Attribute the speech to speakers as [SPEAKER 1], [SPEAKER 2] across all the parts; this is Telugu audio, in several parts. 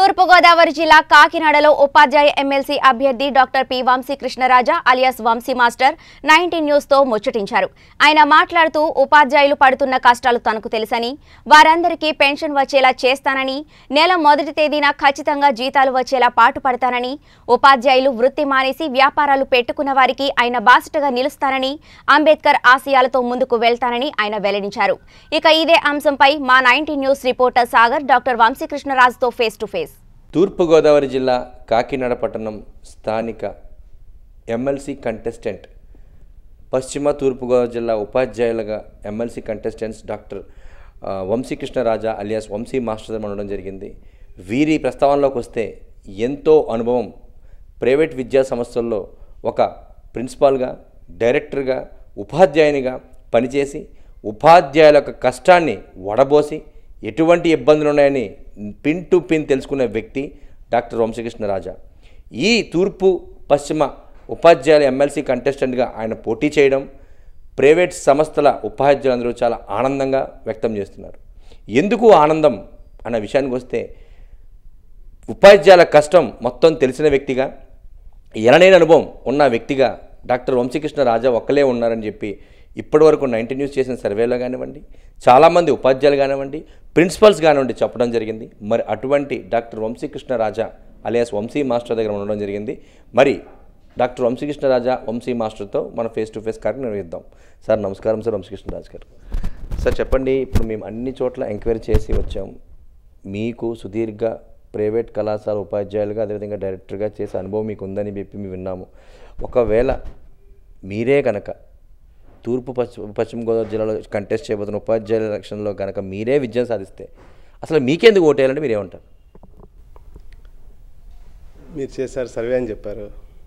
[SPEAKER 1] తూర్పు గోదావరి జిల్లా కాకినాడలో ఉపాధ్యాయ ఎమ్మెల్సీ అభ్యర్థి doctor P Vamsi Krishnaraja alias Vamsi master 19 news తో ముచ్చటించారు. ఆయన మాట్లాడుతూ ఉపాధ్యాయులు పడుతున్న కష్టాలు తనకు తెలుసని, వారందరికీ పెన్షన్ వచ్చేలా చేస్తానని, నెల మొదటి తేదీన ఖచ్చితంగా జీతాలు వచ్చేలా పాటుపడతానని, ఉపాధ్యాయులు వృత్తి మానేసి వ్యాపారాలు పెట్టుకున్న వారికి ఆయన బాసటగా నిలుస్తానని, అంబేద్కర్ ఆశయాలతో ముందుకు వెళ్తానని ఆయన వెల్లడించారు. ఇక ఇదే అంశంపై మా 19 news reporter Sagar doctor Vamsi కృష్ణరాజుతో ఫేస్ టు ఫేస్.
[SPEAKER 2] తూర్పు గోదావరి జిల్లా కాకినాడ పట్టణం స్థానిక ఎమ్మెల్సీ కంటెస్టెంట్ పశ్చిమ తూర్పు గోదావరి జిల్లా ఉపాధ్యాయులుగా MLC contestants doctor Vamsi Krishnaraja alias Vamsi master ఉండడం జరిగింది. వీరి ప్రస్తావనలోకి వస్తే ఎంతో అనుభవం, ప్రైవేట్ విద్యా సంస్థల్లో ఒక ప్రిన్సిపాల్గా, డైరెక్టర్గా, ఉపాధ్యాయునిగా పనిచేసి ఉపాధ్యాయుల యొక్క కష్టాన్ని వడబోసి ఎటువంటి ఇబ్బందులు ఉన్నాయని పిన్ టు పిన్ తెలుసుకునే వ్యక్తి డాక్టర్ వంశీ కృష్ణరాజా. ఈ తూర్పు పశ్చిమ ఉపాధ్యాయుల ఎమ్మెల్సీ కంటెస్టెంట్గా ఆయన పోటీ చేయడం ప్రైవేట్ సంస్థల ఉపాధ్యాయులందరూ చాలా ఆనందంగా వ్యక్తం చేస్తున్నారు. ఎందుకు ఆనందం అన్న విషయానికి వస్తే, ఉపాధ్యాయుల కష్టం మొత్తం తెలిసిన వ్యక్తిగా, ఎనలేని అనుభవం ఉన్న వ్యక్తిగా డాక్టర్ వంశీ కృష్ణరాజా ఒక్కలే ఉన్నారని చెప్పి ఇప్పటివరకు 19 న్యూస్ చేసిన సర్వేలో కానివ్వండి, చాలామంది ఉపాధ్యాయులు కానివ్వండి, ప్రిన్సిపల్స్ కానివ్వండి చెప్పడం జరిగింది. మరి అటువంటి doctor Vamsi Krishnaraja alias Vamsi master దగ్గర ఉండడం జరిగింది. మరి డాక్టర్ వంశీ కృష్ణరాజా వంశీ మాస్టర్తో మన ఫేస్ టు ఫేస్ కార్యక్రమం నిర్వహిద్దాం. సార్ నమస్కారం. సార్ వంశీ కృష్ణరాజు గారు, సార్ చెప్పండి, ఇప్పుడు మేము అన్ని చోట్ల ఎంక్వైరీ చేసి వచ్చాం. మీకు సుదీర్ఘ ప్రైవేట్ కళాశాల ఉపాధ్యాయులుగా, అదేవిధంగా డైరెక్టర్గా చేసే అనుభవం మీకు ఉందని చెప్పి మేము విన్నాము. ఒకవేళ మీరే కనుక పశ్చిమ గోదావరి జిల్లాలో కంటెస్ట్ చేయబోతున్న ఉపాధ్యాయుల ఎలక్షన్లో కనుక మీరే విజయం సాధిస్తే అసలు మీకెందుకు ఓటేయాలంటే మీరేమంటారు?
[SPEAKER 3] మీరు చేశారు సర్వే అని చెప్పారు.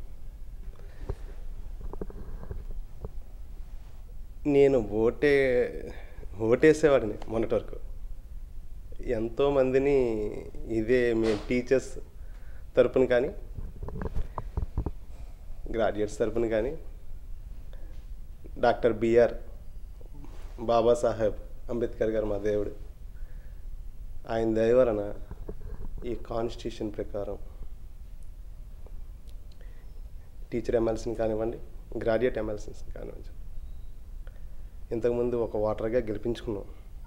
[SPEAKER 3] నేను ఓటేసేవాడిని మొన్నటి వరకు. ఎంతోమందిని ఇదే మేము టీచర్స్ తరపున కానీ, గ్రాడ్యుయేట్స్ తరపున కానీ, డాక్టర్ బిఆర్ బాబాసాహెబ్ అంబేద్కర్ గారు మా దేవుడు, ఆయన దయ వలన ఈ కాన్స్టిట్యూషన్ ప్రకారం టీచర్ ఎమ్మెల్సీని కానివ్వండి, గ్రాడ్యుయేట్ ఎమ్మెల్సీని కానివ్వండి, ఇంతకుముందు ఒక ఓటర్గా గెలిపించుకున్నాం.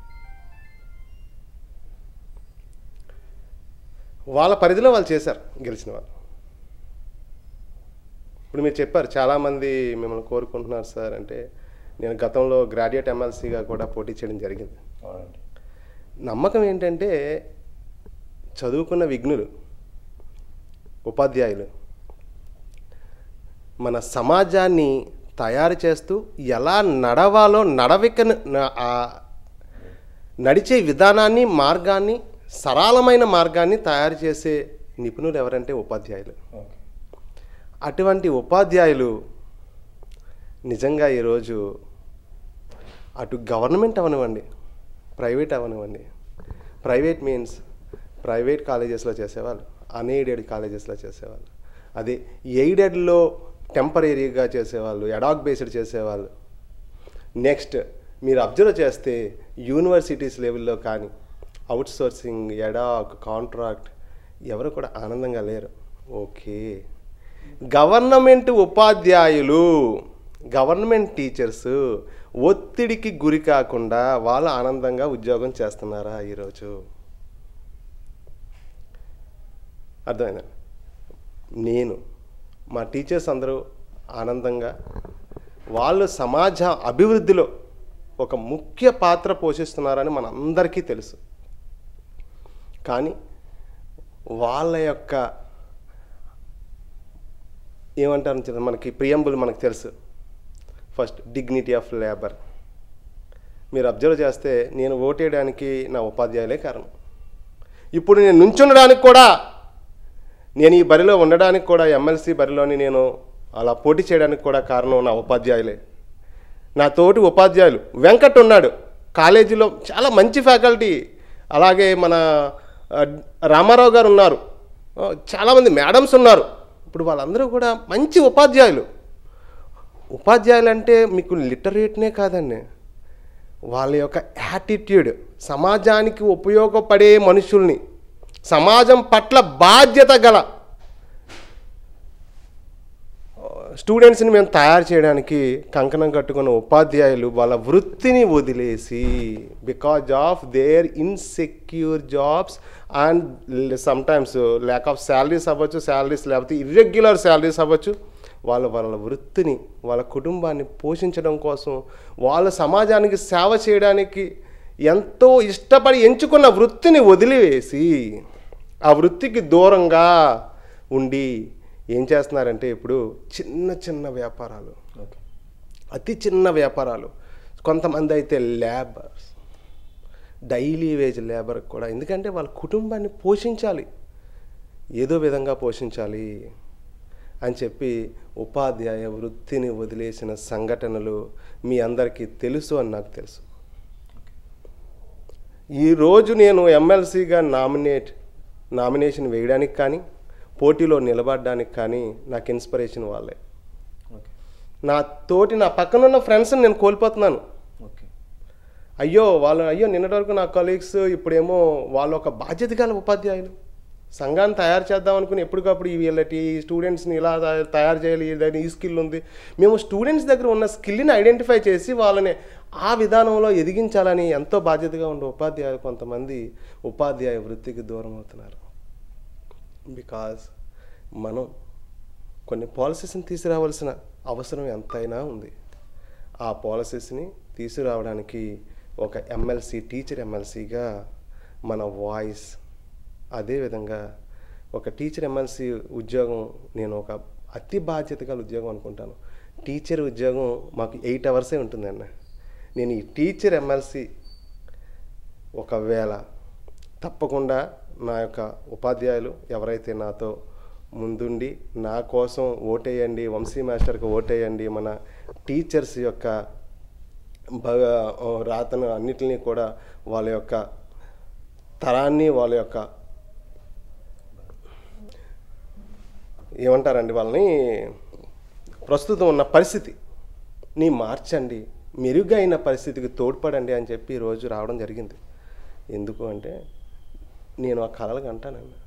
[SPEAKER 3] వాళ్ళ పరిధిలో వాళ్ళు చేశారు, గెలిచిన వాళ్ళు. ఇప్పుడు మీరు చెప్పారు చాలామంది మిమ్మల్ని కోరుకుంటున్నారు సార్ అంటే, నేను గతంలో గ్రాడ్యుయేట్ ఎమ్మెల్సీగా కూడా పోటీ చేయడం జరిగింది. నమ్మకం ఏంటంటే, చదువుకున్న విఘ్నులు ఉపాధ్యాయులు మన సమాజాన్ని తయారు చేస్తూ ఎలా నడవాలో నడిచే విధానాన్ని, మార్గాన్ని, సరళమైన మార్గాన్ని తయారు చేసే నిపుణులు ఎవరంటే ఉపాధ్యాయులు. అటువంటి ఉపాధ్యాయులు నిజంగా ఈరోజు అటు గవర్నమెంట్ అవనివ్వండి, ప్రైవేట్ అవనివ్వండి, ప్రైవేట్ మీన్స్ ప్రైవేట్ కాలేజెస్లో చేసేవాళ్ళు, అన్ఎయిడెడ్ కాలేజెస్లో చేసేవాళ్ళు, అదే ఎయిడెడ్లో టెంపరీగా చేసేవాళ్ళు, ఎడాక్ బేస్డ్ చేసేవాళ్ళు. నెక్స్ట్ మీరు అబ్జర్వ్ చేస్తే యూనివర్సిటీస్ లెవెల్లో కానీ అవుట్సోర్సింగ్, ఎడాక్, కాంట్రాక్ట్ ఎవరు కూడా ఆనందంగా లేరు. ఓకే, గవర్నమెంట్ ఉపాధ్యాయులు, గవర్నమెంట్ టీచర్స్ ఒత్తిడికి గురి కాకుండా వాళ్ళు ఆనందంగా ఉద్యోగం చేస్తున్నారా ఈరోజు? అర్థమైందా? నేను మా టీచర్స్ అందరూ ఆనందంగా, వాళ్ళు సమాజ అభివృద్ధిలో ఒక ముఖ్య పాత్ర పోషిస్తున్నారని మనందరికీ తెలుసు. కానీ వాళ్ళ యొక్క ఏమంటారు, మనకి ప్రియంబుల్ మనకు తెలుసు. First dignity of labour. మీరు అబ్జర్వ్ చేస్తే నేను ఓటేయడానికి నా ఉపాధ్యాయులే కారణం. ఇప్పుడు నేను నుంచుండడానికి కూడా, నేను ఈ బరిలో ఉండడానికి కూడా, ఎమ్మెల్సీ బరిలోని నేను అలా పోటీ చేయడానికి కూడా కారణం నా ఉపాధ్యాయులే. నా తోటి ఉపాధ్యాయులు వెంకట్ ఉన్నాడు కాలేజీలో, చాలా మంచి ఫ్యాకల్టీ. అలాగే మన రామారావు గారు ఉన్నారు, చాలామంది మేడమ్స్ ఉన్నారు. ఇప్పుడు వాళ్ళందరూ కూడా మంచి ఉపాధ్యాయులు. ఉపాధ్యాయులు అంటే మీకు లిటరేట్నే కాదండి, వాళ్ళ యొక్క యాటిట్యూడ్, సమాజానికి ఉపయోగపడే మనుషుల్ని, సమాజం పట్ల బాధ్యత గల స్టూడెంట్స్ని మేము తయారు చేయడానికి కంకణం కట్టుకున్న ఉపాధ్యాయులు వాళ్ళ వృత్తిని వదిలేసి because of their insecure jobs and sometimes lack of salaries అవ్వచ్చు, శాలరీస్ లేకపోతే ఇర్రెగ్యులర్ శాలరీస్ అవ్వచ్చు, వాళ్ళ వృత్తిని వాళ్ళ కుటుంబాన్ని పోషించడం కోసం వాళ్ళ సమాజానికి సేవ చేయడానికి ఎంతో ఇష్టపడి ఎంచుకున్న వృత్తిని వదిలివేసి ఆ వృత్తికి దూరంగా ఉండి ఏం చేస్తున్నారంటే ఇప్పుడు చిన్న చిన్న వ్యాపారాలు, అతి చిన్న వ్యాపారాలు, కొంతమంది అయితే లేబర్స్, డైలీ వేజ్ లేబర్ కూడా, ఎందుకంటే వాళ్ళ కుటుంబాన్ని పోషించాలి, ఏదో విధంగా పోషించాలి అని చెప్పి ఉపాధ్యాయ వృత్తిని వదిలేసిన సంఘటనలు మీ అందరికీ తెలుసు అని నాకు తెలుసు. ఈరోజు నేను ఎమ్మెల్సీగా నామినేషన్ వేయడానికి కానీ పోటీలో నిలబడడానికి కానీ నాకు ఇన్స్పిరేషన్ వాళ్ళే. నా పక్కనున్న ఫ్రెండ్స్ని నేను కోల్పోతున్నాను. అయ్యో నిన్నటి వరకు నా కొలీగ్స్ ఇప్పుడేమో వాళ్ళు ఒక బాధ్యత గల ఉపాధ్యాయులు, సంఘాన్ని తయారు చేద్దాం అనుకుని ఎప్పటికప్పుడు వీళ్ళకి స్టూడెంట్స్ని ఇలా తయారు చేయాలి, ఏదైనా ఈ స్కిల్ ఉంది, మేము స్టూడెంట్స్ దగ్గర ఉన్న స్కిల్ని ఐడెంటిఫై చేసి వాళ్ళని ఆ విధానంలో ఎదిగించాలని ఎంతో బాధ్యతగా ఉండే ఉపాధ్యాయులు కొంతమంది ఉపాధ్యాయ వృత్తికి దూరం అవుతున్నారు. బికాజ్ మనం కొన్ని పాలసీస్ని తీసుకురావాల్సిన అవసరం ఎంతైనా ఉంది. ఆ పాలసీస్ని తీసుకురావడానికి ఒక టీచర్ ఎమ్మెల్సీగా మన వాయిస్, అదేవిధంగా ఒక టీచర్ ఎమ్మెల్సీ ఉద్యోగం నేను ఒక అతి బాధ్యత గల ఉద్యోగం అనుకుంటాను. టీచర్ ఉద్యోగం మాకు 8 అవర్సే ఉంటుందన్న. నేను ఈ టీచర్ ఎమ్మెల్సీ ఒకవేళ తప్పకుండా నా యొక్క ఉపాధ్యాయులు ఎవరైతే నాతో ముందుండి నా కోసం ఓటేయండి, వంశీ మాస్టర్కి ఓటేయండి, మన టీచర్స్ యొక్క రాతను అన్నిటినీ కూడా వాళ్ళ యొక్క తరాన్ని, వాళ్ళ యొక్క ఏమంటారండి వాళ్ళని ప్రస్తుతం ఉన్న పరిస్థితిని మార్చండి, మెరుగైన పరిస్థితికి తోడ్పడండి అని చెప్పి ఈరోజు రావడం జరిగింది. ఎందుకు అంటే నేను ఆ కళలకు అంటానండి,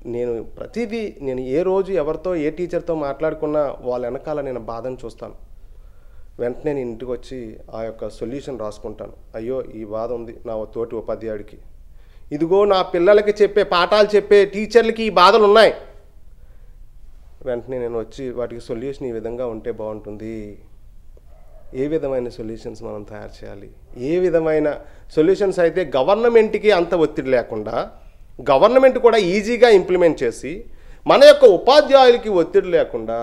[SPEAKER 3] నేను ఏ రోజు ఎవరితో ఏ టీచర్తో మాట్లాడుకున్నా వాళ్ళ వెనకాల నేను బాధను చూస్తాను. వెంటనే నేను ఇంటికి వచ్చి ఆ యొక్క సొల్యూషన్ రాసుకుంటాను. అయ్యో ఈ బాధ ఉంది నా తోటి ఉపాధ్యాయుడికి, ఇదిగో నా పిల్లలకి చెప్పే పాఠాలు చెప్పే టీచర్లకి ఈ బాధలు ఉన్నాయి, వెంటనే నేను వచ్చి వాటికి సొల్యూషన్ ఈ విధంగా ఉంటే బాగుంటుంది, ఏ విధమైన సొల్యూషన్స్ మనం తయారు చేయాలి, ఏ విధమైన సొల్యూషన్స్ అయితే గవర్నమెంట్కి అంత ఒత్తిడి లేకుండా గవర్నమెంట్ కూడా ఈజీగా ఇంప్లిమెంట్ చేసి మన యొక్క ఉపాధ్యాయులకి ఒత్తిడి లేకుండా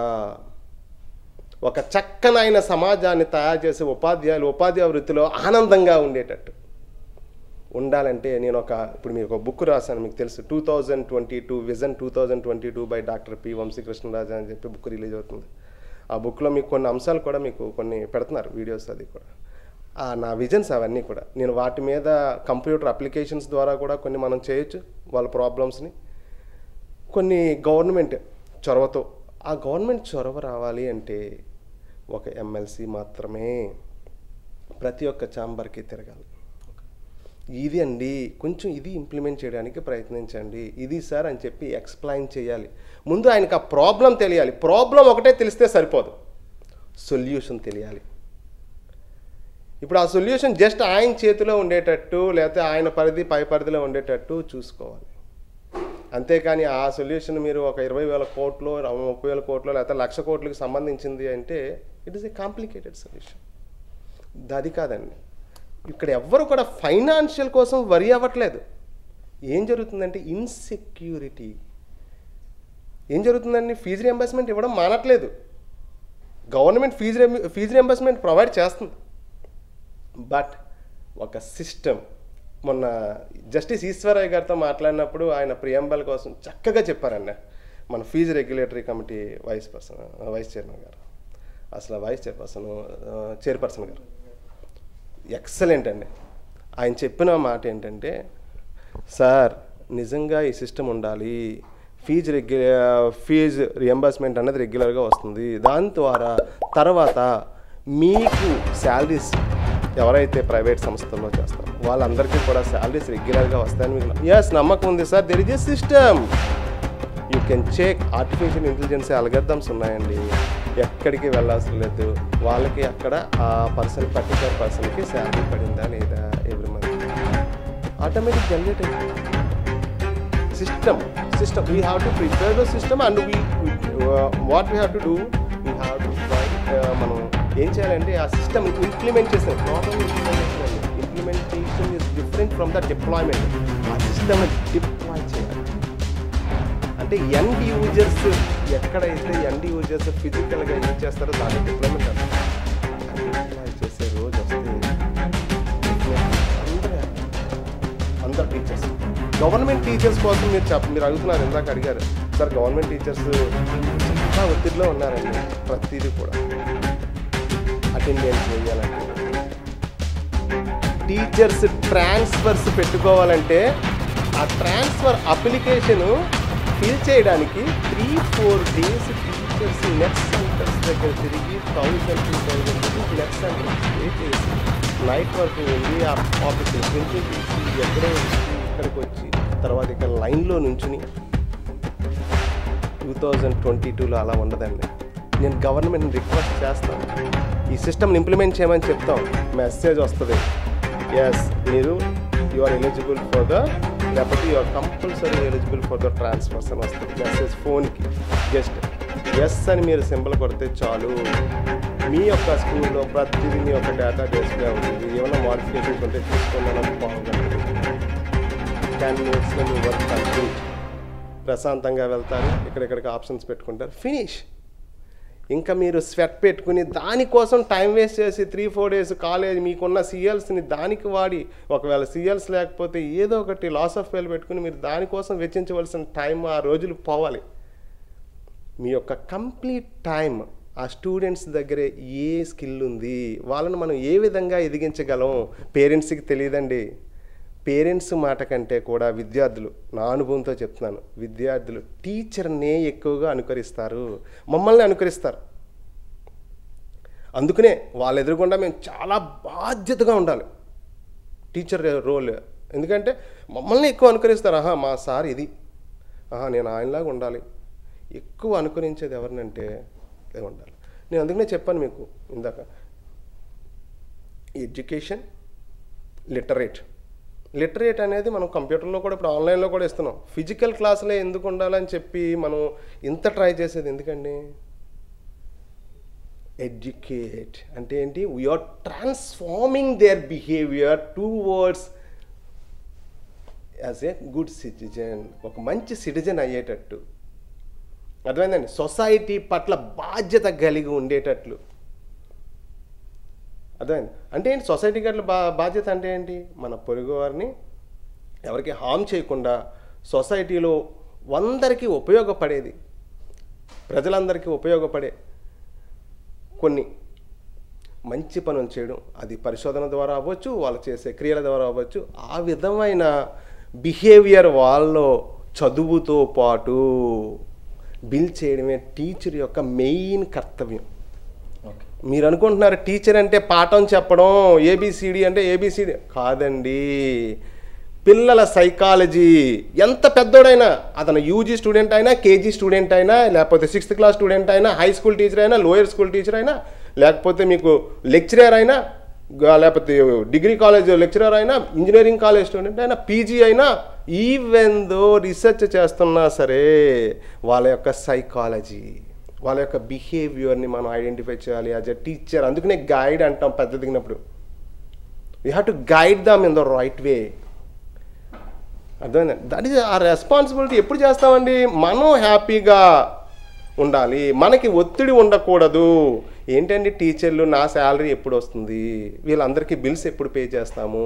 [SPEAKER 3] ఒక చక్కనైన సమాజాన్ని తయారు చేసే ఉపాధ్యాయ వృత్తిలో ఆనందంగా ఉండేటట్టు ఉండాలంటే నేను ఇప్పుడు మీకు ఒక బుక్ రాశాను, మీకు తెలుసు 2022 vision 2022 by doctor P Vamsi Krishnaraja అని చెప్పి బుక్ రిలీజ్ అవుతుంది. ఆ బుక్లో మీకు కొన్ని అంశాలు కూడా మీకు కొన్ని పెడుతున్నారు వీడియోస్, అది కూడా నా విజన్స్ అవన్నీ కూడా నేను వాటి మీద కంప్యూటర్ అప్లికేషన్స్ ద్వారా కూడా కొన్ని మనం చేయొచ్చు వాళ్ళ ప్రాబ్లమ్స్ని, కొన్ని గవర్నమెంట్ చొరవతో. ఆ గవర్నమెంట్ చొరవ రావాలి అంటే ఒక ఎమ్మెల్సీ మాత్రమే ప్రతి ఒక్క ఛాంబర్కి తిరగాలి. ఇది అండి కొంచెం ఇది ఇంప్లిమెంట్ చేయడానికి ప్రయత్నించండి, ఇది సార్ అని చెప్పి ఎక్స్ప్లెయిన్ చేయాలి. ముందు ఆయనకు ఆ ప్రాబ్లం తెలియాలి. ప్రాబ్లం ఒకటే తెలిస్తే సరిపోదు, సొల్యూషన్ తెలియాలి. ఇప్పుడు ఆ సొల్యూషన్ జస్ట్ ఆయన చేతిలో ఉండేటట్టు లేకపోతే ఆయన పై పరిధిలో ఉండేటట్టు చూసుకోవాలి. అంతేకాని ఆ సొల్యూషన్ మీరు ఒక 20,000 కోట్లు 30,000 కోట్లు లేకపోతే 1,00,000 కోట్లకి సంబంధించింది అంటే it is a complicated solution. అది కాదండి. ఇక్కడ ఎవ్వరు కూడా ఫైనాన్షియల్ కోసం వరి అవ్వట్లేదు. ఏం జరుగుతుందంటే ఇన్సెక్యూరిటీ. ఏం జరుగుతుందండి, ఫీజు రియంబర్స్మెంట్ ఇవ్వడం మానట్లేదు. గవర్నమెంట్ ఫీజు రియంబర్స్మెంట్ ప్రొవైడ్ చేస్తుంది. బట్ ఒక సిస్టమ్, మొన్న జస్టిస్ ఈశ్వరయ్య గారితో మాట్లాడినప్పుడు ఆయన ప్రియంబల్ కోసం చక్కగా చెప్పారండి. మన fee regulatory committee vice chairman garu, అసలు చైర్పర్సన్ గారు ఎక్సలెంట్ అండి. ఆయన చెప్పిన మాట ఏంటంటే, సార్ నిజంగా ఈ సిస్టమ్ ఉండాలి, ఫీజు రియంబర్స్మెంట్ అనేది రెగ్యులర్గా వస్తుంది, దాని ద్వారా తర్వాత మీకు శాలరీస్ ఎవరైతే ప్రైవేట్ సంస్థల్లో చేస్తారో వాళ్ళందరికీ కూడా శాలరీస్ రెగ్యులర్గా వస్తాయని మీకు నమ్మకం ఉంది sir. There is a system. You can check. Artificial intelligence algorithms ఉన్నాయండి. ఎక్కడికి వెళ్ళాల్సిన లేదు. వాళ్ళకి అక్కడ ఆ పర్టికులర్ పర్సన్కి శాలరీ పడిందా లేదా ఎవ్రీ మంత్ ఆటోమేటిక్ జనరేట్ అవుతుంది. System we have to prepare the system and what we have to do, we have to మనం ఏం చేయాలంటే ఆ సిస్టమ్ ఇంప్లిమెంట్ చేస్తాం. Problem implementation is different from the deployment. ఆ సిస్టమ్ డిప్లాయ్ చేయాలి. అంటే ఎండ్ యూజర్స్ ఎక్కడైతే ఎండ్ యూజర్స్ ఫిజికల్గా యూజ్ చేస్తారో దాన్ని డిప్లాయ్మెంట్ అంటారు. డిప్లాయ్ చేసే రోజు వస్తే అందరు టీచర్స్, గవర్నమెంట్ టీచర్స్ కోసం మీరు అడుగుతున్నారు, ఇందాక అడిగారు సార్. గవర్నమెంట్ టీచర్స్ చాలా ఒత్తిడిలో ఉన్నారండి. ప్రతిదీ కూడా అటెండెన్స్ వేయాలంటే, టీచర్స్ ట్రాన్స్ఫర్స్ పెట్టుకోవాలంటే ఆ ట్రాన్స్ఫర్ అప్లికేషను ఫిల్ చేయడానికి 3-4 days టీచర్స్ నెట్ సెంటర్స్ దగ్గర తిరిగి 1000-2000 రూపీస్ నెట్ సెంటర్స్ పే చేసి నైట్ వరకు వెళ్ళి ఆ ఆఫీస్లో ప్రింటింగ్ తీసి ఎక్కడో ఇక్కడికి వచ్చి తర్వాత ఇక్కడ లైన్లో నుంచుని 2022లో అలా ఉండదండి. నేను గవర్నమెంట్ని రిక్వెస్ట్ చేస్తాను, ఈ సిస్టమ్ని ఇంప్లిమెంట్ చేయమని చెప్తాం. మెసేజ్ వస్తుంది, ఎస్ మీరు you are eligible for the, లేకపోతే you are compulsory eligible for the transfers అని వస్తుంది మెసేజ్ ఫోన్కి. జస్ట్ ఎస్ అని మీరు సింబల్ కొడితే చాలు, మీ యొక్క స్కూల్లో ప్రతిదీ మీ యొక్క డేటా డిస్ప్లే అవుతుంది. ఏమైనా మోడిఫికేషన్స్ ఉంటే తీసుకోవాలని బాగుంటుంది. 10 minutesలో మీ వర్క్ కంప్లీట్. ప్రశాంతంగా వెళ్తారు, ఇక్కడిక్కడికి ఆప్షన్స్ పెట్టుకుంటారు, ఫినిష్. ఇంకా మీరు స్వెట్ పెట్టుకుని దానికోసం టైం వేస్ట్ చేసి 3-4 days కాలేజ్ మీకున్న సిఎల్స్ని దానికి వాడి, ఒకవేళ సిఎల్స్ లేకపోతే ఏదో ఒకటి లాస్ ఆఫ్ ఫెయిల్ పెట్టుకుని మీరు దానికోసం వెచ్చించవలసిన టైం ఆ రోజులు పోవాలి. మీ యొక్క కంప్లీట్ టైం ఆ స్టూడెంట్స్ దగ్గరే ఏ స్కిల్ ఉంది, వాళ్ళని మనం ఏ విధంగా ఎదిగించగలం పేరెంట్స్కి తెలియదండి. పేరెంట్స్ మాట కంటే కూడా విద్యార్థులు, నా అనుభవంతో చెప్తున్నాను, విద్యార్థులు టీచర్నే ఎక్కువగా అనుకరిస్తారు, మమ్మల్ని అనుకరిస్తారు. అందుకనే వాళ్ళ ఎదురుగుండా మేము చాలా బాధ్యతగా ఉండాలి టీచర్ రోల్. ఎందుకంటే మమ్మల్ని ఎక్కువ అనుకరిస్తారు. మా సార్ ఇది, నేను ఆయనలాగా ఉండాలి. ఎక్కువ అనుకరించేది ఎవరినంటే ఉండాలి. నేను అందుకనే చెప్పాను మీకు ఇందాక, ఎడ్యుకేషన్ లిటరేట్ అనేది మనం కంప్యూటర్లో కూడా ఇప్పుడు ఆన్లైన్లో కూడా ఇస్తున్నాం. ఫిజికల్ క్లాసులే ఎందుకు ఉండాలని చెప్పి మనం ఇంత ట్రై చేసేది ఎందుకండి? ఎడ్యుకేట్ అంటే ఏంటి? We're transforming their behaviour towards as a good citizen, ఒక మంచి సిటిజన్ అయ్యేటట్టు. అర్థమైందండి? సొసైటీ పట్ల బాధ్యత కలిగి ఉండేటట్లు. అర్థమైంది? అంటే ఏంటి సొసైటీకి అట్లా బాధ్యత అంటే ఏంటి? మన పొరుగు వారిని ఎవరికి హామ్ చేయకుండా సొసైటీలో అందరికీ ఉపయోగపడేది, ప్రజలందరికీ ఉపయోగపడే కొన్ని మంచి పనులు చేయడం. అది పరిశోధన ద్వారా అవ్వచ్చు, వాళ్ళు చేసే క్రియల ద్వారా అవ్వచ్చు. ఆ విధమైన బిహేవియర్ వాళ్ళలో చదువుతో పాటు బిల్డ్ చేయడమే టీచర్ యొక్క మెయిన్ కర్తవ్యం. మీరు అనుకుంటున్నారు టీచర్ అంటే పాఠం చెప్పడం, ఏబిసిడి అంటే ఏబిసిడి కాదండి. పిల్లల సైకాలజీ, ఎంత పెద్దోడైనా, అతను యూజీ స్టూడెంట్ అయినా, కేజీ స్టూడెంట్ అయినా, లేకపోతే 6th class స్టూడెంట్ అయినా, హై స్కూల్ టీచర్ అయినా, లోయర్ స్కూల్ టీచర్ అయినా, లేకపోతే మీకు లెక్చరర్ అయినా, లేకపోతే డిగ్రీ కాలేజ్ లెక్చరర్ అయినా, ఇంజనీరింగ్ కాలేజ్ స్టూడెంట్ అయినా, పీజీ అయినా, ఈవెన్ దో రీసెర్చ్ చేస్తున్నా సరే వాళ్ళ యొక్క సైకాలజీ, వాళ్ళ యొక్క బిహేవియర్ని మనం ఐడెంటిఫై చేయాలి యాజ్ ఎ టీచర్. అందుకనే గైడ్ అంటాం పెద్ద దిగినప్పుడు. We have to guide them in the right way. అర్థమైందండి? That is a responsibility. ఎప్పుడు చేస్తామండి? మనం హ్యాపీగా ఉండాలి, మనకి ఒత్తిడి ఉండకూడదు. ఏంటండి టీచర్లు, నా శాలరీ ఎప్పుడు వస్తుంది, వీళ్ళందరికీ బిల్స్ ఎప్పుడు పే చేస్తాము,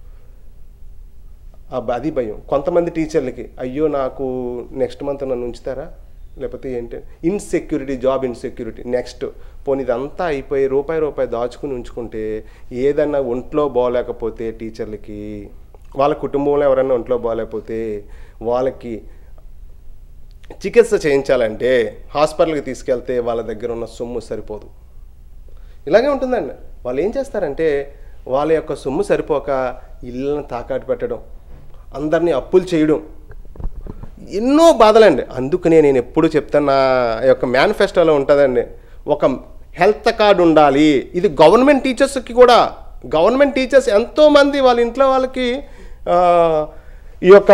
[SPEAKER 3] అది భయం. కొంతమంది టీచర్లకి అయ్యో నాకు నెక్స్ట్ మంత్ నన్ను ఉంచుతారా, లేకపోతే ఏంటి ఇన్సెక్యూరిటీ, జాబ్ ఇన్సెక్యూరిటీ. నెక్స్ట్ పోనీ ఇదంతా అయిపోయి రూపాయి దాచుకుని ఉంచుకుంటే ఏదన్నా ఒంట్లో బాగోలేకపోతే టీచర్లకి, వాళ్ళ కుటుంబంలో ఎవరైనా ఒంట్లో బాగోలేకపోతే వాళ్ళకి చికిత్స చేయించాలంటే హాస్పిటల్కి తీసుకెళ్తే వాళ్ళ దగ్గర ఉన్న సొమ్ము సరిపోదు. ఇలాగే ఉంటుందండి. వాళ్ళు ఏం చేస్తారంటే వాళ్ళ యొక్క సొమ్ము సరిపోక ఇళ్ళని తాకట్టు పెట్టడం, అందరినీ అప్పులు చేయడం, ఎన్నో బాధలండి. అందుకనే నేను ఎప్పుడు చెప్తాను, నా యొక్క మేనిఫెస్టోలో ఉంటుందండి, ఒక హెల్త్ కార్డు ఉండాలి. ఇది గవర్నమెంట్ టీచర్స్కి కూడా, గవర్నమెంట్ టీచర్స్ ఎంతోమంది వాళ్ళ ఇంట్లో వాళ్ళకి ఈ యొక్క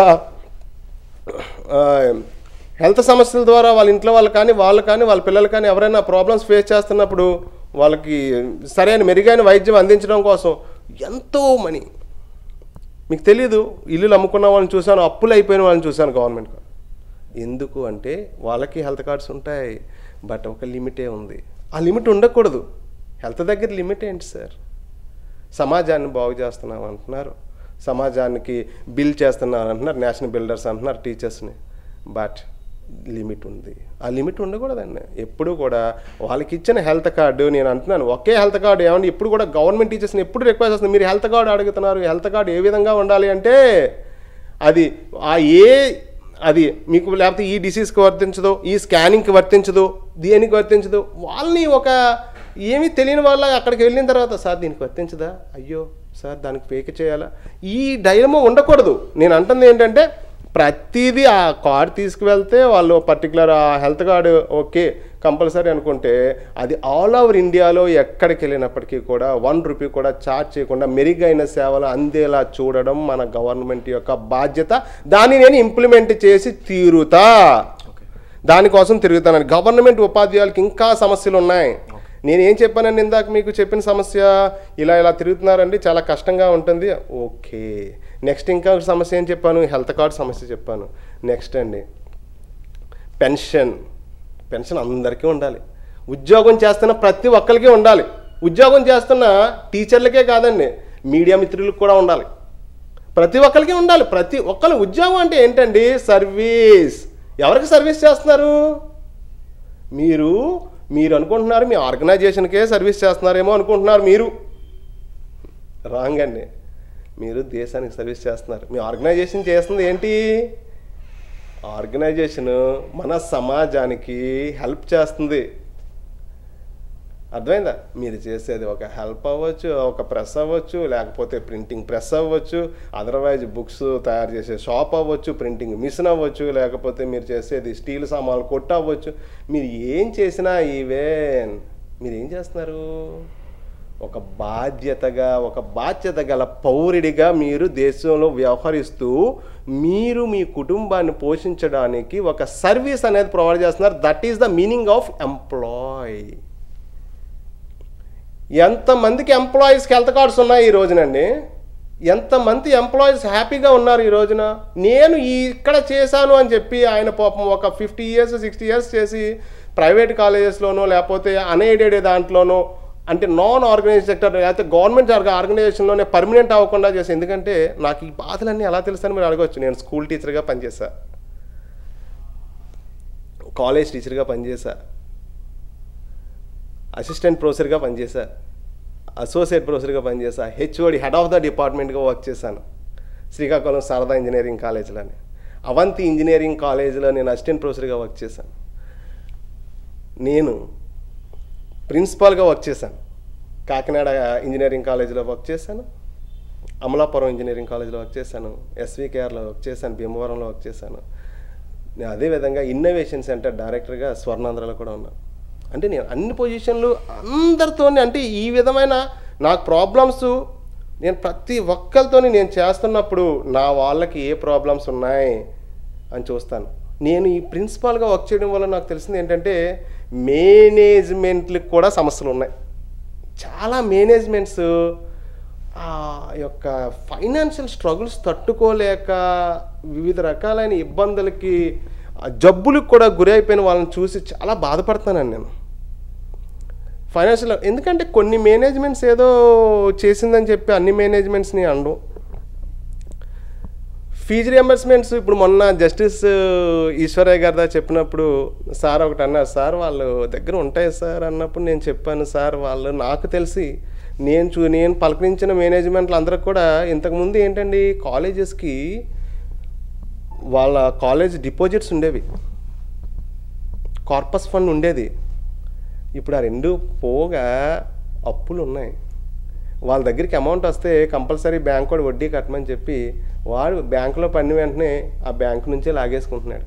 [SPEAKER 3] హెల్త్ సమస్యల ద్వారా వాళ్ళ ఇంట్లో వాళ్ళు కానీ వాళ్ళ పిల్లలు కానీ ఎవరైనా ప్రాబ్లమ్స్ ఫేస్ చేస్తున్నప్పుడు వాళ్ళకి సరైన మెరుగైన వైద్యం అందించడం కోసం ఎంతో మనీ, మీకు తెలీదు, ఇల్లులు అమ్ముకున్న వాళ్ళని చూశాను, అప్పులు అయిపోయిన వాళ్ళని చూశాను గవర్నమెంట్. ఎందుకు అంటే వాళ్ళకి హెల్త్ కార్డ్స్ ఉంటాయి, బట్ ఒక లిమిటే ఉంది. ఆ లిమిట్ ఉండకూడదు. హెల్త్ దగ్గర లిమిట్ ఏంటి సార్? సమాజాన్ని బాగు చేస్తున్నాం అంటున్నారు, సమాజానికి బిల్ చేస్తున్నాం అంటున్నారు, నేషనల్ బిల్డర్స్ అంటున్నారు టీచర్స్ని, బట్ లిమిట్ ఉంది. ఆ లిమిట్ ఉండకూడదండి. ఎప్పుడు కూడా వాళ్ళకి ఇచ్చిన హెల్త్ కార్డు, నేను అంటున్నాను ఒకే హెల్త్ కార్డు ఏమంటే ఇప్పుడు కూడా గవర్నమెంట్ టీచర్స్ని ఎప్పుడు రిక్వెస్ట్ చేస్తుంది, మీరు హెల్త్ కార్డు అడుగుతున్నారు, హెల్త్ కార్డు ఏ విధంగా ఉండాలి అంటే అది మీకు లేకపోతే ఈ డిసీజ్కి వర్తించదు, ఈ స్కానింగ్కి వర్తించదు, దేనికి వర్తించదు, వాళ్ళని ఒక ఏమీ తెలియని వాళ్ళ అక్కడికి వెళ్ళిన తర్వాత సార్ దీనికి వర్తించదా, అయ్యో సార్ దానికి ఫేక్ చేయాలా, ఈ డైలమా ఉండకూడదు. నేను అంటుంది ఏంటంటే ప్రతిదీ ఆ కార్డు తీసుకువెళ్తే వాళ్ళు పర్టికులర్ ఆ హెల్త్ కార్డు ఓకే కంపల్సరీ అనుకుంటే అది ఆల్ ఓవర్ ఇండియాలో ఎక్కడికి వెళ్ళినప్పటికీ కూడా 1 రూపీ కూడా ఛార్జ్ చేయకుండా మెరుగైన సేవలు అందేలా చూడడం మన గవర్నమెంట్ యొక్క బాధ్యత. దాన్ని నేను ఇంప్లిమెంట్ చేసి తీరుతా, దానికోసం తిరుగుతానని. గవర్నమెంట్ ఉపాధ్యాయులకి ఇంకా సమస్యలు ఉన్నాయి. నేనేం చెప్పానండి ఇందాక మీకు చెప్పిన సమస్య, ఇలా తిరుగుతున్నారండి, చాలా కష్టంగా ఉంటుంది. ఓకే, నెక్స్ట్ ఇంకా సమస్య ఏం చెప్పాను, హెల్త్ కార్డ్ సమస్య చెప్పాను. నెక్స్ట్ అండి పెన్షన్ అందరికీ ఉండాలి. ఉద్యోగం చేస్తున్న ప్రతి ఒక్కరికి ఉండాలి. ఉద్యోగం చేస్తున్న టీచర్లకే కాదండి, మీడియా మిత్రులకు కూడా ఉండాలి. ప్రతి ఒక్కరికి ఉండాలి. ప్రతి ఒక్కరు ఉద్యోగం అంటే ఏంటండి, సర్వీస్. ఎవరికి సర్వీస్ చేస్తున్నారు? మీరు అనుకుంటున్నారు మీ ఆర్గనైజేషన్కే సర్వీస్ చేస్తున్నారేమో అనుకుంటున్నారు. మీరు రాంగ్ అండి. మీరు దేశానికి సర్వీస్ చేస్తున్నారు. మీ ఆర్గనైజేషన్ చేస్తుంది ఏంటి? ఆర్గనైజేషన్ మన సమాజానికి హెల్ప్ చేస్తుంది. అర్థమైందా? మీరు చేసేది ఒక హెల్ప్ అవ్వచ్చు, ఒక ప్రెస్ అవ్వచ్చు, లేకపోతే ప్రింటింగ్ ప్రెస్ అవ్వచ్చు, అదర్వైజ్ బుక్స్ తయారు చేసే షాప్ అవ్వచ్చు, ప్రింటింగ్ మిషన్ అవ్వచ్చు, లేకపోతే మీరు చేసేది స్టీల్ సామాన్లు కొట్టు అవ్వచ్చు. మీరు ఏం చేసినా ఈవెన్ మీరు ఏం చేస్తున్నారు, ఒక బాధ్యత గల పౌరుడిగా మీరు దేశంలో వ్యవహరిస్తూ మీరు మీ కుటుంబాన్ని పోషించడానికి ఒక సర్వీస్ అనేది ప్రొవైడ్ చేస్తున్నారు. That is the meaning of employ. ఎంతమందికి ఎంప్లాయీస్కి హెల్త్ కార్డ్స్ ఉన్నాయి ఈ రోజునండి? ఎంతమంది ఎంప్లాయీస్ హ్యాపీగా ఉన్నారు ఈ రోజున? నేను ఇక్కడ చేశాను అని చెప్పి ఆయన పాపం ఒక 50 years 60 years చేసి ప్రైవేట్ కాలేజెస్లోనో లేకపోతే అన్ఎయిడెడ్ దాంట్లోనో అంటే నాన్ ఆర్గనైజ్డ్ సెక్టర్ లేకపోతే గవర్నమెంట్ ఆర్గనైజేషన్లోనే పర్మనెంట్ అవ్వకుండా చేసి, ఎందుకంటే నాకు ఈ బాధలన్నీ ఎలా తెలుసని మీరు అడగవచ్చు. నేను స్కూల్ టీచర్గా పనిచేశా, కాలేజ్ టీచర్గా పనిచేశా, అసిస్టెంట్ ప్రొఫెసర్గా పనిచేశా, అసోసియేట్ ప్రొఫెసర్గా పనిచేశా, హెచ్ఓడి హెడ్ ఆఫ్ ద డిపార్ట్మెంట్గా వర్క్ చేశాను శ్రీకాకుళం శారదా ఇంజనీరింగ్ కాలేజీలోని. అవంతి ఇంజనీరింగ్ కాలేజీలో నేను అసిస్టెంట్ ప్రొఫెసర్గా వర్క్ చేశాను. నేను ప్రిన్సిపాల్గా వర్క్ చేశాను. కాకినాడ ఇంజనీరింగ్ కాలేజీలో వర్క్ చేశాను, అమలాపురం ఇంజనీరింగ్ కాలేజీలో వర్క్ చేశాను, ఎస్వికేఆర్లో వర్క్ చేశాను, భీమవరంలో వర్క్ చేశాను. నేను అదేవిధంగా ఇన్నోవేషన్ సెంటర్ డైరెక్టర్గా స్వర్ణాంధ్రలో కూడా ఉన్నాను. అంటే నేను అన్ని పొజిషన్లు అందరితోనే, అంటే ఈ విధమైన నాకు ప్రాబ్లమ్స్ నేను ప్రతి ఒక్కరితోని నేను చేస్తున్నప్పుడు నా వాళ్ళకి ఏ ప్రాబ్లమ్స్ ఉన్నాయి అని చూస్తాను. నేను ఈ ప్రిన్సిపాల్గా వర్క్ చేయడం వల్ల నాకు తెలిసింది ఏంటంటే మేనేజ్మెంట్లకు కూడా సమస్యలు ఉన్నాయి. చాలా మేనేజ్మెంట్స్ ఆ యొక్క ఫైనాన్షియల్ స్ట్రగుల్స్ తట్టుకోలేక వివిధ రకాలైన ఇబ్బందులకి జబ్బులకు కూడా గురి అయిపోయిన వాళ్ళని చూసి చాలా బాధపడుతున్నాను నేను. ఫైనాన్షియల్ ఎందుకంటే కొన్ని మేనేజ్మెంట్స్ ఏదో చేసిందని చెప్పి అన్ని మేనేజ్మెంట్స్ని అనడం. ఫీజు రియంబర్స్మెంట్స్ ఇప్పుడు మొన్న జస్టిస్ ఈశ్వరయ్య గారి చెప్పినప్పుడు సార్ ఒకటి అన్నారు, సార్ వాళ్ళు దగ్గర ఉంటాయి సార్ అన్నప్పుడు నేను చెప్పాను, సార్ వాళ్ళు నాకు తెలిసి నేను పలకరించిన మేనేజ్మెంట్లు అందరికి కూడా ఇంతకుముందు ఏంటండి కాలేజెస్కి వాళ్ళ కాలేజ్ డిపాజిట్స్ ఉండేవి, కార్పస్ ఫండ్ ఉండేది. ఇప్పుడు ఆ రెండు పోగా అప్పులు ఉన్నాయి. వాళ్ళ దగ్గరికి అమౌంట్ వస్తే కంపల్సరీ బ్యాంక్ కూడా వడ్డీ కట్టమని చెప్పి వాడు బ్యాంకులో పడిన వెంటనే ఆ బ్యాంకు నుంచే లాగేసుకుంటున్నాడు.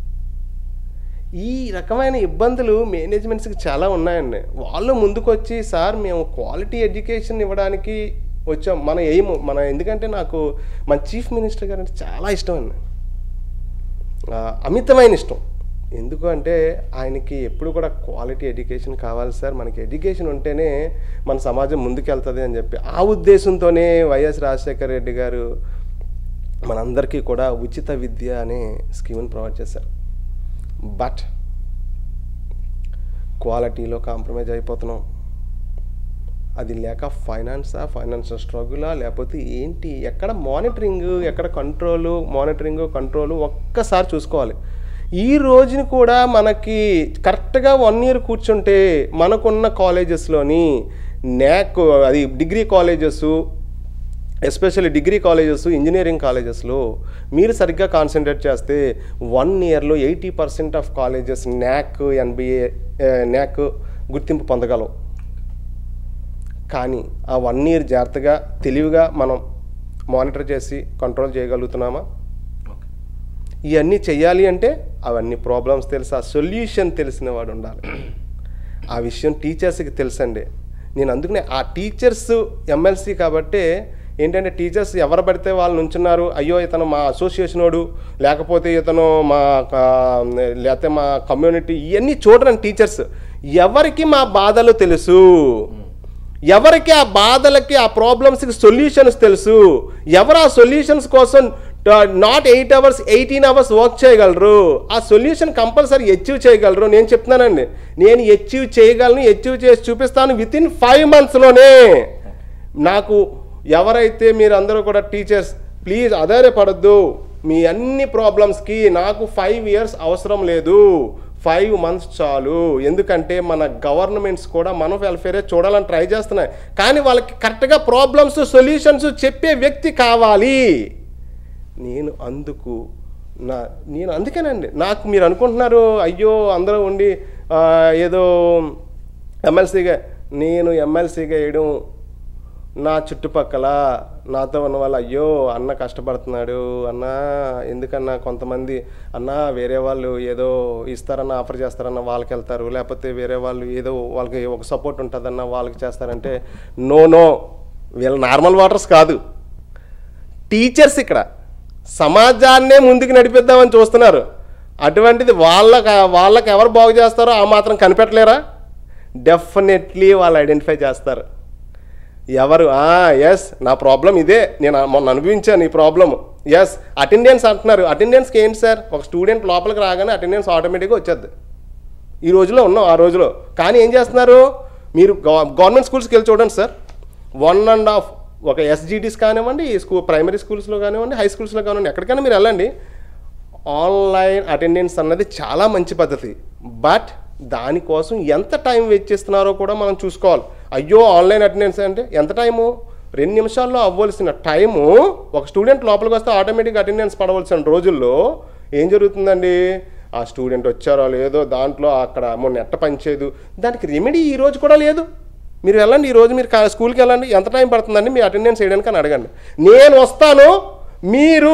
[SPEAKER 3] ఈ రకమైన ఇబ్బందులు మేనేజ్మెంట్స్కి చాలా ఉన్నాయండి. వాళ్ళు ముందుకొచ్చి సార్ మేము క్వాలిటీ ఎడ్యుకేషన్ ఇవ్వడానికి వచ్చాం, మన ఎయిమ్ ఎందుకంటే నాకు మన చీఫ్ మినిస్టర్ గారు అంటే చాలా ఇష్టం అండి, అమితమైన ఇష్టం. ఎందుకు అంటే ఆయనకి ఎప్పుడు కూడా క్వాలిటీ ఎడ్యుకేషన్ కావాలి సార్, మనకి ఎడ్యుకేషన్ ఉంటేనే మన సమాజం ముందుకెళ్తుంది అని చెప్పి ఆ ఉద్దేశంతోనే వైఎస్ రాజశేఖర రెడ్డి గారు మనందరికీ కూడా ఉచిత విద్య అనే స్కీమ్ని ప్రొవైడ్ చేశారు. బట్ క్వాలిటీలో కాంప్రమైజ్ అయిపోతున్నాం. అది లేక ఫైనాన్షియల్ స్ట్రగులా లేకపోతే ఏంటి, ఎక్కడ మానిటరింగ్, ఎక్కడ కంట్రోలు ఒక్కసారి చూసుకోవాలి. ఈ రోజుని కూడా మనకి కరెక్ట్గా 1 year కూర్చుంటే మనకున్న కాలేజెస్లోని NAC అది degree colleges, especially degree colleges, engineering కాలేజెస్లో మీరు సరిగ్గా కాన్సన్ట్రేట్ చేస్తే 1 yearలో 80% of colleges NAC NBA NAC గుర్తింపు పొందగలవు. కానీ ఆ 1 year జాగ్రత్తగా తెలివిగా మనం మానిటర్ చేసి కంట్రోల్ చేయగలుగుతున్నామా? ఇవన్నీ చెయ్యాలి అంటే అవన్నీ ప్రాబ్లమ్స్ తెలుసు, ఆ సొల్యూషన్ తెలిసిన వాడు ఉండాలి. ఆ విషయం టీచర్స్కి తెలుసండి. నేను అందుకనే ఆ టీచర్స్ ఎమ్మెల్సీ కాబట్టి ఏంటంటే టీచర్స్ ఎవరు పడితే వాళ్ళు నుంచున్నారు, అయ్యో ఇతను మా అసోసియేషన్ వాడు, లేకపోతే ఇతను లేకపోతే మా కమ్యూనిటీ, ఇవన్నీ చూడరండి టీచర్స్. ఎవరికి మా బాధలు తెలుసు, ఎవరికి ఆ బాధలకి ఆ ప్రాబ్లమ్స్కి సొల్యూషన్స్ తెలుసు, ఎవరు ఆ సొల్యూషన్స్ కోసం నాట్ 8 hours 18 hours వర్క్ చేయగలరు, ఆ సొల్యూషన్ కంపల్సరీ అచీవ్ చేయగలరు. నేను చెప్తున్నానండి, నేను అచీవ్ చేయగలను, అచీవ్ చేసి చూపిస్తాను వితిన్ 5 monthsలోనే. నాకు ఎవరైతే మీరు అందరూ కూడా టీచర్స్ ప్లీజ్ ఆధారపడద్దు, మీ అన్ని ప్రాబ్లమ్స్కి నాకు 5 years అవసరం లేదు, 5 months చాలు. ఎందుకంటే మన గవర్నమెంట్స్ కూడా మన వెల్ఫేరే చూడాలని ట్రై చేస్తున్నాయి, కానీ వాళ్ళకి కరెక్ట్గా ప్రాబ్లమ్స్ సొల్యూషన్స్ చెప్పే వ్యక్తి కావాలి. నేను అందుకేనండి నాకు మీరు అనుకుంటున్నారు అయ్యో అందరూ ఉండి ఏదో నేను ఎమ్మెల్సీగా వేయడం, నా చుట్టుపక్కల నాతో ఉన్న వాళ్ళు అయ్యో అన్న కష్టపడుతున్నాడు అన్న, ఎందుకన్నా కొంతమంది అన్న వేరే వాళ్ళు ఏదో ఇస్తారన్న ఆఫర్ చేస్తారన్న వాళ్ళకి వెళ్తారు, లేకపోతే వేరే వాళ్ళు ఏదో వాళ్ళకి ఒక సపోర్ట్ ఉంటుందన్న వాళ్ళకి చేస్తారంటే నో వీళ్ళ నార్మల్ వాటర్స్ కాదు, టీచర్స్ ఇక్కడ సమాజాన్నే ముందుకు నడిపిద్దామని చూస్తున్నారు. అటువంటిది వాళ్ళకి ఎవరు బాగు చేస్తారో ఆ మాత్రం కనిపెట్టలేరా? డెఫినెట్లీ వాళ్ళు ఐడెంటిఫై చేస్తారు. ఎవరు ఎస్ నా ప్రాబ్లం ఇదే, నేను మొన్న అనుభవించాను ఈ ప్రాబ్లమ్, ఎస్ అటెండెన్స్ అంటున్నారు. అటెండెన్స్కి ఏంటి సార్, ఒక స్టూడెంట్ లోపలికి రాగానే అటెండెన్స్ ఆటోమేటిక్గా వచ్చేది. ఈ రోజులో ఉన్నాం ఆ రోజులో. కానీ ఏం చేస్తున్నారు మీరు గవర్నమెంట్ స్కూల్స్కి వెళ్ళి చూడండి సార్, 1.5 ఒక SGDs కానివ్వండి, ప్రైమరీ స్కూల్స్లో కానివ్వండి, హై స్కూల్స్లో కానివ్వండి, ఎక్కడికైనా మీరు వెళ్ళండి, ఆన్లైన్ అటెండెన్స్ అన్నది చాలా మంచి పద్ధతి. బట్ దానికోసం ఎంత టైం వెయిట్ చేస్తున్నారో కూడా మనం చూసుకోవాలి. అయ్యో ఆన్లైన్ అటెండెన్స్ అంటే ఎంత టైము, 2 నిమిషాల్లో అవ్వాల్సిన టైము ఒక స్టూడెంట్ లోపలికి వస్తే ఆటోమేటిక్గా అటెండెన్స్ పడవలసిన రోజుల్లో ఏం జరుగుతుందండి, ఆ స్టూడెంట్ వచ్చారో లేదో దాంట్లో అక్కడ నెట్ట పనిచేయదు, దానికి రెమెడీ ఈ రోజు కూడా లేదు. మీరు వెళ్ళండి, ఈరోజు మీరు స్కూల్కి వెళ్ళండి, ఎంత టైం పడుతుందండి మీ అటెండెన్స్ వేయడానికి అని అడగండి. నేను వస్తాను, మీరు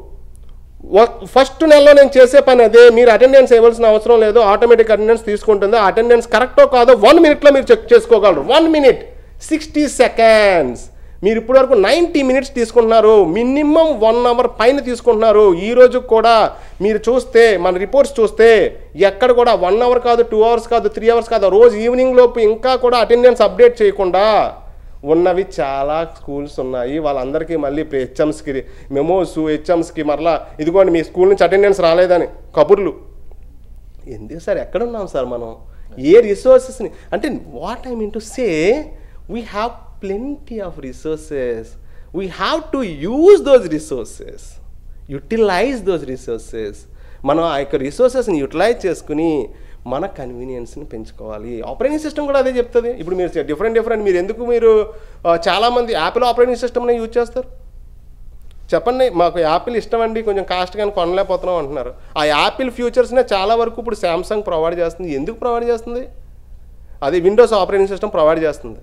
[SPEAKER 3] ఫస్ట్ నెలలో నేను చేసే పని అదే, మీరు అటెండెన్స్ వేయవలసిన అవసరం లేదు, ఆటోమేటిక్ అటెండెన్స్ తీసుకుంటుంది. ఆ అటెండెన్స్ కరెక్టో కాదో 1 minute మీరు చెక్ చేసుకోగలరు. 1 minute 60 seconds. మీరు ఇప్పటివరకు 90 minutes తీసుకుంటున్నారు, మినిమం 1 hour పైన తీసుకుంటున్నారు. ఈరోజు కూడా మీరు చూస్తే మన రిపోర్ట్స్ చూస్తే ఎక్కడ కూడా 1 hour కాదు, 2 hours కాదు, 3 hours కాదు, రోజు ఈవినింగ్ లోపు ఇంకా కూడా అటెండెన్స్ అప్డేట్ చేయకుండా ఉన్నవి చాలా స్కూల్స్ ఉన్నాయి. వాళ్ళందరికీ మళ్ళీ ఇప్పుడు హెచ్ఎంస్కి మెమోస్, హెచ్ఎంస్కి మరలా ఇదిగోండి మీ స్కూల్ నుంచి అటెండెన్స్ రాలేదని కబుర్లు. ఎందుకు సార్ ఎక్కడున్నాం సార్ మనం, ఏ రిసోర్సెస్ని అంటే what I mean to say, we have plenty of resources, we have to use those resources, utilize those resources. మనం ఆ యొక్క రిసోర్సెస్ని యూటిలైజ్ చేసుకుని మన కన్వీనియన్స్ని పెంచుకోవాలి. ఆపరేటింగ్ సిస్టమ్ కూడా అదే చెప్తుంది. ఇప్పుడు మీరు డిఫరెంట్ మీరు ఎందుకు మీరు చాలామంది యాపిల్ ఆపరేటింగ్ సిస్టమ్ని యూజ్ చేస్తారు చెప్పండి, మాకు యాపిల్ ఇష్టం అండి, కొంచెం కాస్ట్ కానీ కొనలేకపోతున్నాం అంటున్నారు. ఆ యాపిల్ ఫ్యూచర్స్నే చాలా వరకు ఇప్పుడు శాంసంగ్ ప్రొవైడ్ చేస్తుంది. ఎందుకు ప్రొవైడ్ చేస్తుంది? అది విండోస్ ఆపరేటింగ్ సిస్టమ్ ప్రొవైడ్ చేస్తుంది.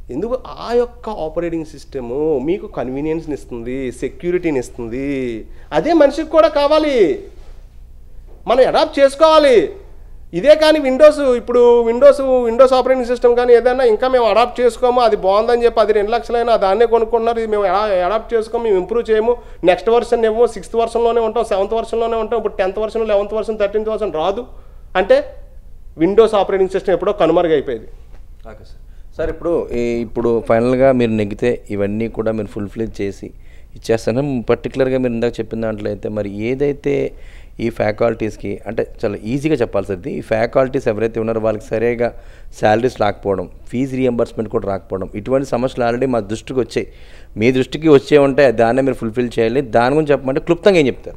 [SPEAKER 3] ఎందుకు ఆ యొక్క ఆపరేటింగ్ సిస్టము మీకు కన్వీనియన్స్ని ఇస్తుంది, సెక్యూరిటీని ఇస్తుంది. అదే మనిషికి కూడా కావాలి, మనం అడాప్ట్ చేసుకోవాలి. ఇదే కానీ ఇప్పుడు విండోస్ ఆపరేటింగ్ సిస్టమ్ కానీ ఏదైనా ఇంకా మేము అడాప్ట్ చేసుకోము, అది బాగుందని చెప్పి అది 2 లక్షలైనా దాన్నే కొనుక్కుంటున్నారు, ఇది మేము అడాప్ట్ చేసుకోము, మేము ఇంప్రూవ్ చేయము, నెక్స్ట్ వర్షన్ ఏమో 6th వర్షన్లోనే ఉంటాం, 7th వర్షన్లోనే ఉంటాం, ఇప్పుడు 10th version, 11th version, 13th version రాదు అంటే విండోస్ ఆపరేటింగ్ సిస్టమ్ ఎప్పుడో కనుమరుగైపోయింది.
[SPEAKER 2] Okay sir. సార్ ఇప్పుడు ఫైనల్గా మీరు నెగ్గితే ఇవన్నీ కూడా మీరు ఫుల్ఫిల్ చేసి ఇచ్చేస్తాను. పర్టికులర్గా మీరు ఇందాక చెప్పిన దాంట్లో అయితే మరి ఏదైతే ఈ ఫ్యాకల్టీస్కి అంటే చాలా ఈజీగా చెప్పాలి సార్, ఈ ఫ్యాకల్టీస్ ఎవరైతే ఉన్నారో వాళ్ళకి సరిగా శాలరీస్ రాకపోవడం, ఫీజు రియంబర్స్మెంట్ కూడా రాకపోవడం, ఇటువంటి సమస్యలు ఆల్రెడీ మా దృష్టికి వచ్చాయి. మీ దృష్టికి వచ్చే ఉంటే దాన్నే మీరు ఫుల్ఫిల్ చేయాలి. దాని గురించి చెప్పమంటే క్లుప్తంగా ఏం చెప్తారు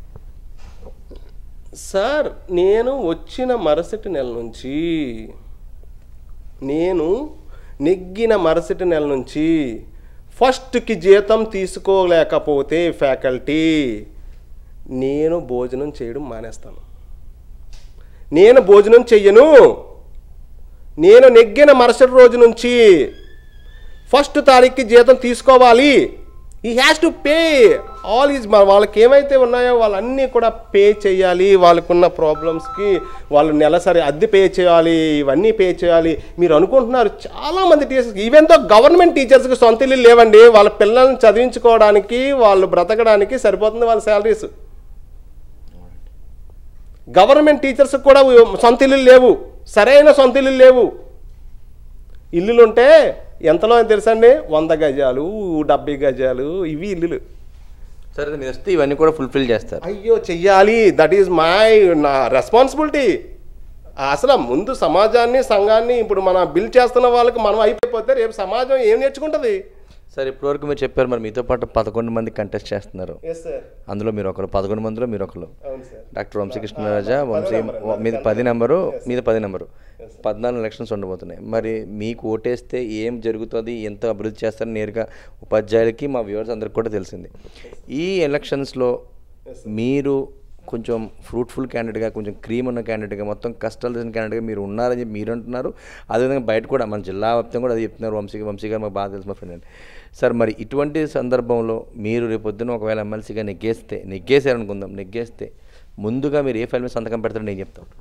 [SPEAKER 3] సార్? నేను వచ్చిన మరుసటి నెల నుంచి, నేను నెగ్గిన మరుసటి నెల నుంచి ఫస్ట్కి జీతం తీసుకోలేకపోతే ఫ్యాకల్టీ నేను భోజనం చేయడం మానేస్తాను. నేను భోజనం చెయ్యను. నేను నెగ్గిన మరుసటి రోజు నుంచి 1st తారీఖుకి జీతం తీసుకోవాలి. ఈ has to pay all is, వాళ్ళకి ఏమైతే ఉన్నాయో వాళ్ళన్నీ కూడా పే చేయాలి. వాళ్ళకున్న ప్రాబ్లమ్స్కి వాళ్ళు నెలసరి అద్దె పే చేయాలి, ఇవన్నీ పే చేయాలి. మీరు అనుకుంటున్నారు చాలామంది టీచర్స్, ఈవెన్ తో గవర్నమెంట్ టీచర్స్కి సొంత ఇల్లు లేవండి, వాళ్ళ పిల్లల్ని చదివించుకోవడానికి వాళ్ళు బ్రతకడానికి సరిపోతుంది వాళ్ళ శాలరీస్. గవర్నమెంట్ టీచర్స్కి కూడా సొంత ఇల్లు లేవు, సరైన సొంత ఇల్లు లేవు. ఇల్లులుంటే ఎంతలో అని తెలుసండి, 100 గజాలు, 70 గజాలు, ఇవి ఇల్లులు.
[SPEAKER 2] సరే, మీరు వస్తే ఇవన్నీ కూడా ఫుల్ఫిల్ చేస్తారు.
[SPEAKER 3] అయ్యో చెయ్యాలి, దట్ ఈజ్ నా రెస్పాన్సిబిలిటీ. అసలు ముందు సమాజాన్ని, సంఘాన్ని ఇప్పుడు మనం బిల్డ్ చేస్తున్న వాళ్ళకి మనం అయిపోతే రేపు సమాజం ఏం నేర్చుకుంటుంది?
[SPEAKER 2] సార్, ఇప్పటివరకు మీరు చెప్పారు మరి మీతో పాటు 11 మంది కంటెస్ట్ చేస్తున్నారు. అందులో మీరు ఒకరు, 11 మందిలో మీరు ఒకరు. డాక్టర్ వంశీకృష్ణరాజా, మీది 10 నెంబరు, మీది 10 నెంబరు. 14 ఎలక్షన్స్ ఉండబోతున్నాయి. మరి మీకు ఓటేస్తే ఏం జరుగుతుంది, ఎంత అభివృద్ధి చేస్తారని నేరుగా ఉపాధ్యాయులకి మా వ్యూవర్స్ అందరికి కూడా తెలిసింది. ఈ ఎలక్షన్స్లో మీరు కొంచెం ఫ్రూట్ఫుల్ క్యాండిడేట్గా, కొంచెం క్రీమ్ ఉన్న క్యాండిడేట్గా, మొత్తం కష్టాలు తెలిసిన క్యాండిడేట్గా మీరు ఉన్నారని చెప్పి మీరు అంటున్నారు. అదేవిధంగా బయట కూడా మన జిల్లా వ్యాప్తంగా కూడా అది చెప్తున్నారు. వంశీ గారు మాకు బాగా తెలుసు మా ఫ్రెండ్ అండి. సార్, మరి ఇటువంటి సందర్భంలో మీరు రేపొద్దున ఒకవేళ ఎమ్మెల్సీగా నెగ్గేసారనుకుందాం, నెగ్గేస్తే ముందుగా మీరు ఏ ఫైల్ మీద సంతకం పెడతారని నేను చెప్తాను.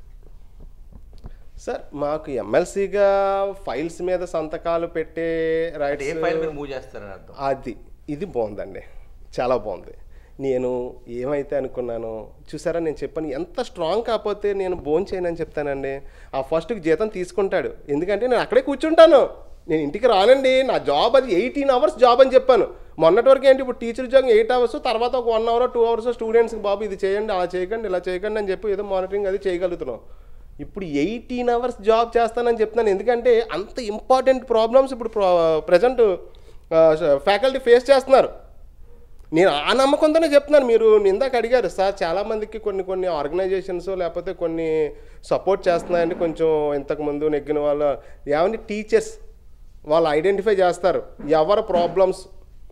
[SPEAKER 3] సార్, మాకు ఎమ్మెల్సీగా ఫైల్స్ మీద సంతకాలు పెట్టే రైట్,
[SPEAKER 2] ఏ ఫైల్ మీరు మూవ్ చేస్తారని అర్థం.
[SPEAKER 3] అది ఇది బాగుందండి, చాలా బాగుంది. నేను ఏమైతే అనుకున్నానో చూసారా, నేను చెప్పాను ఎంత స్ట్రాంగ్ కాకపోతే నేను బోన్ చేయనని చెప్తానండి. ఆ ఫస్ట్కి జీతం తీసుకుంటాడు, ఎందుకంటే నేను అక్కడే కూర్చుంటాను, నేను ఇంటికి రానండి. నా జాబ్ అది 18 అవర్స్ జాబ్ అని చెప్పాను. మొన్నటి వరకు ఏంటి, ఇప్పుడు టీచర్ ఉద్యోగం 8 అవర్స్, తర్వాత ఒక 1 అవర్ 2 అవర్స్ స్టూడెంట్స్కి బాబు ఇది చేయండి, అలా చేయకండి, ఇలా చేయకండి అని చెప్పి ఏదో మానిటరింగ్ అది చేయగలుగుతున్నాం. ఇప్పుడు 18 అవర్స్ జాబ్ చేస్తానని చెప్తున్నాను, ఎందుకంటే అంత ఇంపార్టెంట్ ప్రాబ్లమ్స్ ఇప్పుడు ప్రజెంట్ ఫ్యాకల్టీ ఫేస్ చేస్తున్నారు. నేను ఆ నమ్మకంతోనే చెప్తున్నాను. మీరు ఇందాక అడిగారు సార్, చాలామందికి కొన్ని ఆర్గనైజేషన్స్ లేకపోతే కొన్ని సపోర్ట్ చేస్తున్నాయండి, కొంచెం ఇంతకుముందు నెగ్గిన వాళ్ళు ఏమంటే టీచర్స్ వాళ్ళు ఐడెంటిఫై చేస్తారు ఎవరి ప్రాబ్లమ్స్,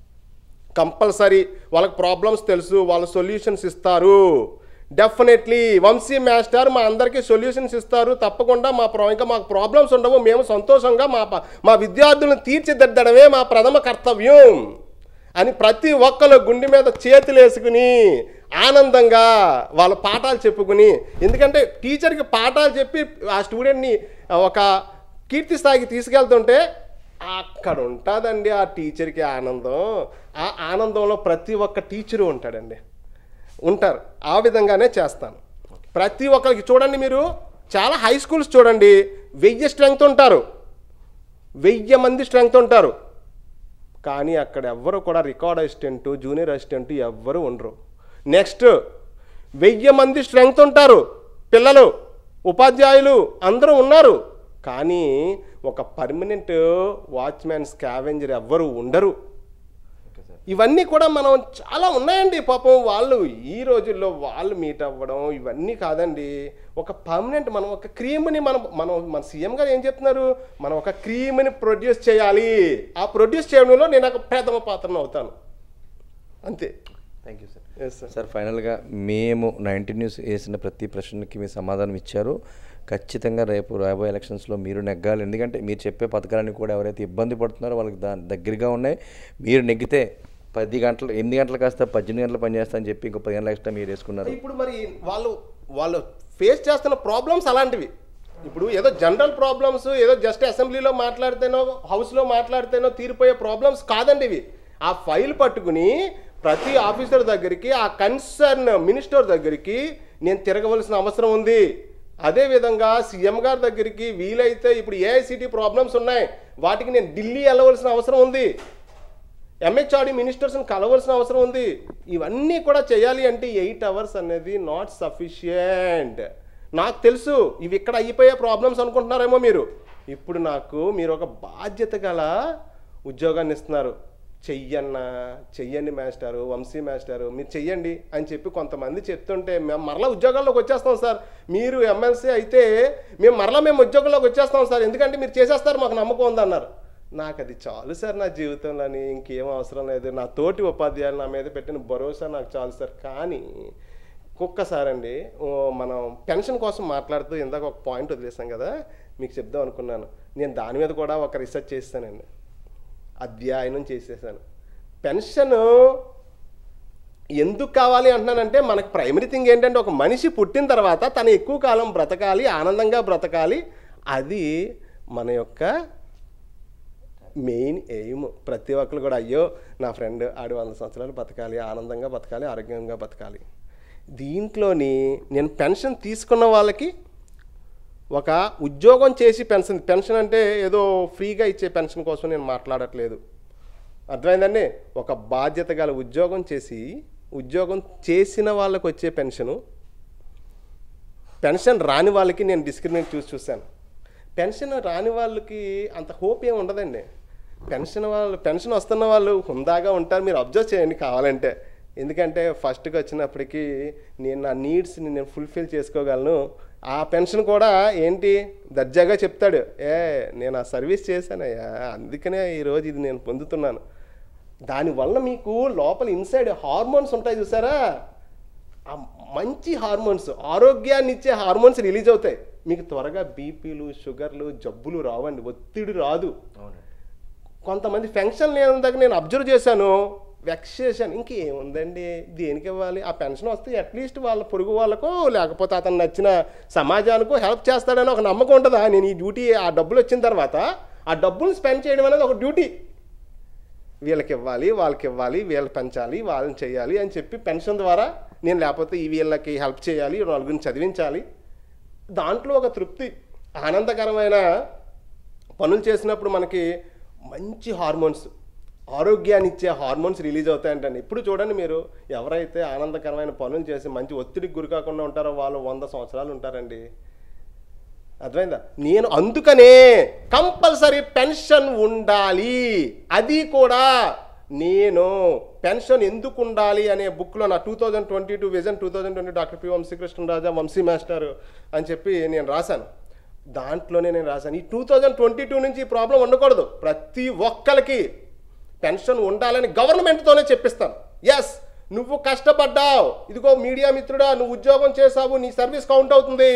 [SPEAKER 3] కంపల్సరీ వాళ్ళకి ప్రాబ్లమ్స్ తెలుసు, వాళ్ళు సొల్యూషన్స్ ఇస్తారు. డెఫినెట్లీ వంశీ మాస్టర్ మా అందరికీ సొల్యూషన్స్ ఇస్తారు, తప్పకుండా ఇంకా మాకు ప్రాబ్లమ్స్ ఉండవు, మేము సంతోషంగా మా విద్యార్థులను తీర్చిదిద్దడమే మా ప్రథమ కర్తవ్యం అని ప్రతి ఒక్కరు గుండె మీద చేతులు వేసుకుని ఆనందంగా వాళ్ళ పాఠాలు చెప్పుకుని, ఎందుకంటే టీచర్కి పాఠాలు చెప్పి ఆ స్టూడెంట్ని ఒక కీర్తి స్థాయికి తీసుకెళ్తుంటే అక్కడ ఉంటుందండి ఆ టీచర్కి ఆనందం. ఆ ఆనందంలో ప్రతి ఒక్క టీచరు ఉంటారు. ఆ విధంగానే చేస్తాను. ప్రతి ఒక్కరికి చూడండి, మీరు చాలా హై స్కూల్స్ చూడండి, 1000 స్ట్రెంగ్త్ ఉంటారు, 1000 మంది స్ట్రెంగ్త్ ఉంటారు, కానీ అక్కడ ఎవ్వరు కూడా రికార్డ్ అసిస్టెంట్, జూనియర్ అసిస్టెంట్ ఎవ్వరు ఉండరు. నెక్స్ట్ 1000 మంది స్ట్రెంగ్త్ ఉంటారు, పిల్లలు, ఉపాధ్యాయులు అందరూ ఉన్నారు, కానీ ఒక పర్మనెంట్ వాచ్మ్యాన్, స్కావెంజర్ ఎవ్వరు ఉండరు. ఇవన్నీ కూడా మనం చాలా ఉన్నాయండి. పాపం వాళ్ళు ఈ రోజుల్లో వాళ్ళు మీట్ అవ్వడం ఇవన్నీ కాదండి. ఒక పర్మనెంట్ మనం ఒక క్రీమ్ని మన సీఎం గారు ఏం చెప్తున్నారు, మనం ఒక క్రీమ్ని ప్రొడ్యూస్ చేయాలి. ఆ ప్రొడ్యూస్ చేయడంలో నేను ఒక ప్రథమ పాత్రను అవుతాను, అంతే.
[SPEAKER 2] Thank you sir.
[SPEAKER 3] Yes sir.
[SPEAKER 2] Sir ఫైనల్గా మేము 19 న్యూస్ వేసిన ప్రతి ప్రశ్నకి మీ సమాధానం ఇచ్చారు. ఖచ్చితంగా రేపు రాబోయే ఎలక్షన్స్లో మీరు నెగ్గాలి. ఎందుకంటే మీరు చెప్పే పథకాలన్నీ కూడా ఎవరైతే ఇబ్బంది పడుతున్నారో వాళ్ళకి దాని దగ్గరగా ఉన్నాయి. మీరు నెగ్గితే 10 గంటలు 8 గంటలు కాస్త 18 గంటలు పనిచేస్తా అని చెప్పి ఇంకో 10 గంటల ఎక్స్ట్రా మీరు వేసుకున్నారు.
[SPEAKER 3] ఇప్పుడు మరి వాళ్ళు ఫేస్ చేస్తున్న ప్రాబ్లమ్స్ అలాంటివి. ఇప్పుడు ఏదో జనరల్ ప్రాబ్లమ్స్, ఏదో జస్ట్ అసెంబ్లీలో మాట్లాడితేనో హౌస్లో మాట్లాడితేనో తీరిపోయే ప్రాబ్లమ్స్ కాదండి ఇవి. ఆ ఫైల్ పట్టుకుని ప్రతి ఆఫీసర్ దగ్గరికి, ఆ కన్సర్న్ మినిస్టర్ దగ్గరికి నేను తిరగవలసిన అవసరం ఉంది. అదేవిధంగా సీఎం గారి దగ్గరికి వీలైతే ఇప్పుడు ఏఐసిటీ ప్రాబ్లమ్స్ ఉన్నాయి, వాటికి నేను ఢిల్లీ వెళ్ళవలసిన అవసరం ఉంది. ఎంహెచ్ఆర్డి మినిస్టర్స్ని కలవలసిన అవసరం ఉంది. ఇవన్నీ కూడా చేయాలి అంటే 8 hours అనేది నాట్ సఫిషియంట్. నాకు తెలుసు ఇవి ఇక్కడ అయిపోయే ప్రాబ్లమ్స్ అనుకుంటున్నారేమో మీరు. ఇప్పుడు నాకు మీరు ఒక బాధ్యత గల ఉద్యోగాన్ని ఇస్తున్నారు. చెయ్యండి మాస్టారు, వంశీ మాస్టారు మీరు చెయ్యండి అని చెప్పి కొంతమంది చెప్తుంటే మేము మరలా ఉద్యోగాల్లోకి వచ్చేస్తాం సార్. మీరు ఎమ్మెల్సీ అయితే మేము ఉద్యోగంలోకి వచ్చేస్తాం సార్, ఎందుకంటే మీరు చేసేస్తారు మాకు నమ్మకం ఉందన్నారు. నాకు అది చాలు సార్, నా జీవితంలోని ఇంకేం అవసరం లేదు. నా తోటి ఉపాధ్యాయులు నా మీద పెట్టిన భరోసా నాకు చాలు సార్. కానీ ఒక్కసారి అండి మనం పెన్షన్ కోసం మాట్లాడుతూ ఇందాక ఒక పాయింట్ వదిలేసాం కదా, మీకు చెప్దాం అనుకున్నాను. నేను దాని మీద కూడా ఒక రీసెర్చ్ చేస్తానండి, అధ్యయనం చేసేసాను. పెన్షన్ ఎందుకు కావాలి అంటున్నానంటే మనకు ప్రైమరీ థింగ్ ఏంటంటే ఒక మనిషి పుట్టిన తర్వాత తను ఎక్కువ కాలం బ్రతకాలి, ఆనందంగా బ్రతకాలి. అది మన యొక్క మెయిన్ ఎయిమ్. ప్రతి ఒక్కరు కూడా అయ్యో నా ఫ్రెండ్ ఆడు 100 సంవత్సరాలు బతకాలి, ఆనందంగా బతకాలి, ఆరోగ్యంగా బతకాలి. దీంట్లోని నేను పెన్షన్ తీసుకున్న వాళ్ళకి ఒక ఉద్యోగం చేసి పెన్షన్ అంటే ఏదో ఫ్రీగా ఇచ్చే పెన్షన్ కోసం నేను మాట్లాడట్లేదు, అర్థమైందండి. ఒక బాధ్యత గల ఉద్యోగం చేసిన వాళ్ళకి వచ్చే పెన్షన్ రాని వాళ్ళకి నేను డిస్క్రిమినేట్ చూశాను. పెన్షన్ రాని వాళ్ళకి అంత హోప్ ఏమి ఉండదండి. పెన్షన్ వస్తున్న వాళ్ళు హుందాగా ఉంటారు, మీరు అబ్జర్వ్ చేయండి కావాలంటే. ఎందుకంటే ఫస్ట్కి వచ్చినప్పటికీ నేను నా నీడ్స్ని నేను ఫుల్ఫిల్ చేసుకోగలను. ఆ పెన్షన్ కూడా ఏంటి దర్జాగా చెప్తాడు, నేను ఆ సర్వీస్ చేశానయ్యా అందుకనే ఈరోజు ఇది నేను పొందుతున్నాను. దానివల్ల మీకు లోపల ఇన్సైడ్ హార్మోన్స్ ఉంటాయి చూసారా, ఆ మంచి హార్మోన్స్, ఆరోగ్యాన్ని ఇచ్చే హార్మోన్స్ రిలీజ్ అవుతాయి. మీకు త్వరగా బీపీలు, షుగర్లు, జబ్బులు రావండి, ఒత్తిడి రాదు. కొంతమంది ఫంక్షన్ లేని దగ్గర నేను అబ్జర్వ్ చేశాను, వెక్సేషన్ ఇంకేముందండి, దేనికి ఇవ్వాలి? ఆ పెన్షన్ వస్తే అట్లీస్ట్ వాళ్ళ పొరుగు వాళ్ళకో లేకపోతే అతను నచ్చిన సమాజానికో హెల్ప్ చేస్తాడని ఒక నమ్మకం ఉంటుందా? నేను ఈ డ్యూటీ ఆ డబ్బులు వచ్చిన తర్వాత ఆ డబ్బులు స్పెండ్ చేయడం అనేది ఒక డ్యూటీ. వీళ్ళకి ఇవ్వాలి, వాళ్ళకి ఇవ్వాలి, వీళ్ళు పెంచాలి, వాళ్ళని చేయాలి అని చెప్పి పెన్షన్ ద్వారా నేను లేకపోతే వీళ్ళకి హెల్ప్ చేయాలి, నలుగురిని చదివించాలి. దాంట్లో ఒక తృప్తి, ఆనందకరమైన పనులు చేసినప్పుడు మనకి మంచి హార్మోన్స్, ఆరోగ్యాన్ని ఇచ్చే హార్మోన్స్ రిలీజ్ అవుతాయంటండి. ఇప్పుడు చూడండి మీరు ఎవరైతే ఆనందకరమైన పనులు చేసి మంచి ఒత్తిడికి గురి కాకుండా ఉంటారో వాళ్ళు 100 సంవత్సరాలు ఉంటారండి, అర్థమైందా? నేను అందుకనే కంపల్సరీ పెన్షన్ ఉండాలి. అది కూడా నేను పెన్షన్ ఎందుకు ఉండాలి అనే బుక్లో నా 2022 vision 2020 doctor P Vamsikrishnaraja Vamsi master అని చెప్పి నేను రాశాను. దాంట్లోనే నేను రాశాను ఈ 2022 నుంచి ఈ ప్రాబ్లం ఉండకూడదు, ప్రతి ఒక్కరికి పెన్షన్ ఉండాలని గవర్నమెంట్తోనే చెప్పిస్తాను. ఎస్, నువ్వు కష్టపడ్డావు, ఇదిగో మీడియా మిత్రుడా, నువ్వు ఉద్యోగం చేసావు, నీ సర్వీస్ కౌంట్ అవుతుంది,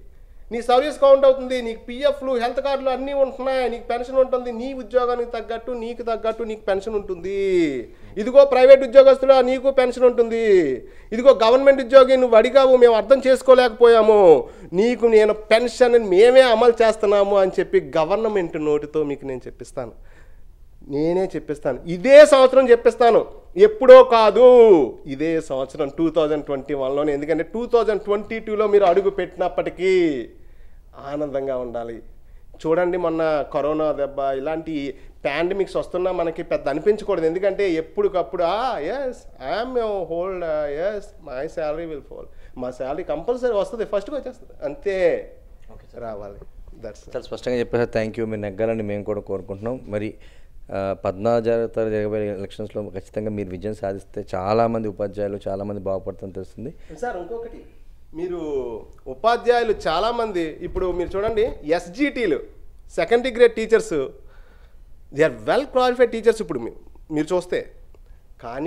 [SPEAKER 3] నీకు పిఎఫ్లు, హెల్త్ కార్డులు అన్నీ ఉంటున్నాయి, నీకు పెన్షన్ ఉంటుంది, నీ ఉద్యోగానికి తగ్గట్టు నీకు పెన్షన్ ఉంటుంది. ఇదిగో ప్రైవేట్ ఉద్యోగస్తుడా, నీకు పెన్షన్ ఉంటుంది. ఇదిగో గవర్నమెంట్ ఉద్యోగి, నువ్వు అడిగావు, మేము అర్థం చేసుకోలేకపోయాము, నీకు నేను పెన్షన్ మేమే అమలు చేస్తున్నాము అని చెప్పి గవర్నమెంట్ నోటితో మీకు నేను చెప్పిస్తాను, నేనే చెప్పిస్తాను. ఇదే సంవత్సరం చెప్పిస్తాను, ఎప్పుడో కాదు, ఇదే సంవత్సరం 2021లోనే. ఎందుకంటే 2022లో మీరు అడుగు పెట్టినప్పటికీ ఆనందంగా ఉండాలి. చూడండి మొన్న కరోనా దెబ్బ, ఇలాంటి పాండమిక్స్ వస్తున్నా మనకి పెద్ద అనిపించకూడదు. ఎందుకంటే ఎప్పటికప్పుడు yes I'm hold, yes my salary will fall, మా శాలరీ కంపల్సరీ వస్తుంది, ఫస్ట్గా వచ్చేస్తుంది, అంతే రావాలి. దట్స్
[SPEAKER 2] చాలా స్పష్టంగా చెప్పారు. Thank you. మీరు నెగ్గాలని మేము కూడా కోరుకుంటున్నాం. మరి 14వ తారీఖు జరగబోయే ఎలక్షన్స్లో ఖచ్చితంగా మీరు విజయం సాధిస్తే చాలామంది ఉపాధ్యాయులు చాలామంది బాగుపడుతుందని తెలుస్తుంది
[SPEAKER 3] సార్. ఇంకొకటి, మీరు ఉపాధ్యాయులు చాలామంది ఇప్పుడు మీరు చూడండి, ఎస్జిటీలు secondary grade teachers, they are well qualified teachers ఇప్పుడు మీరు చూస్తే. కానీ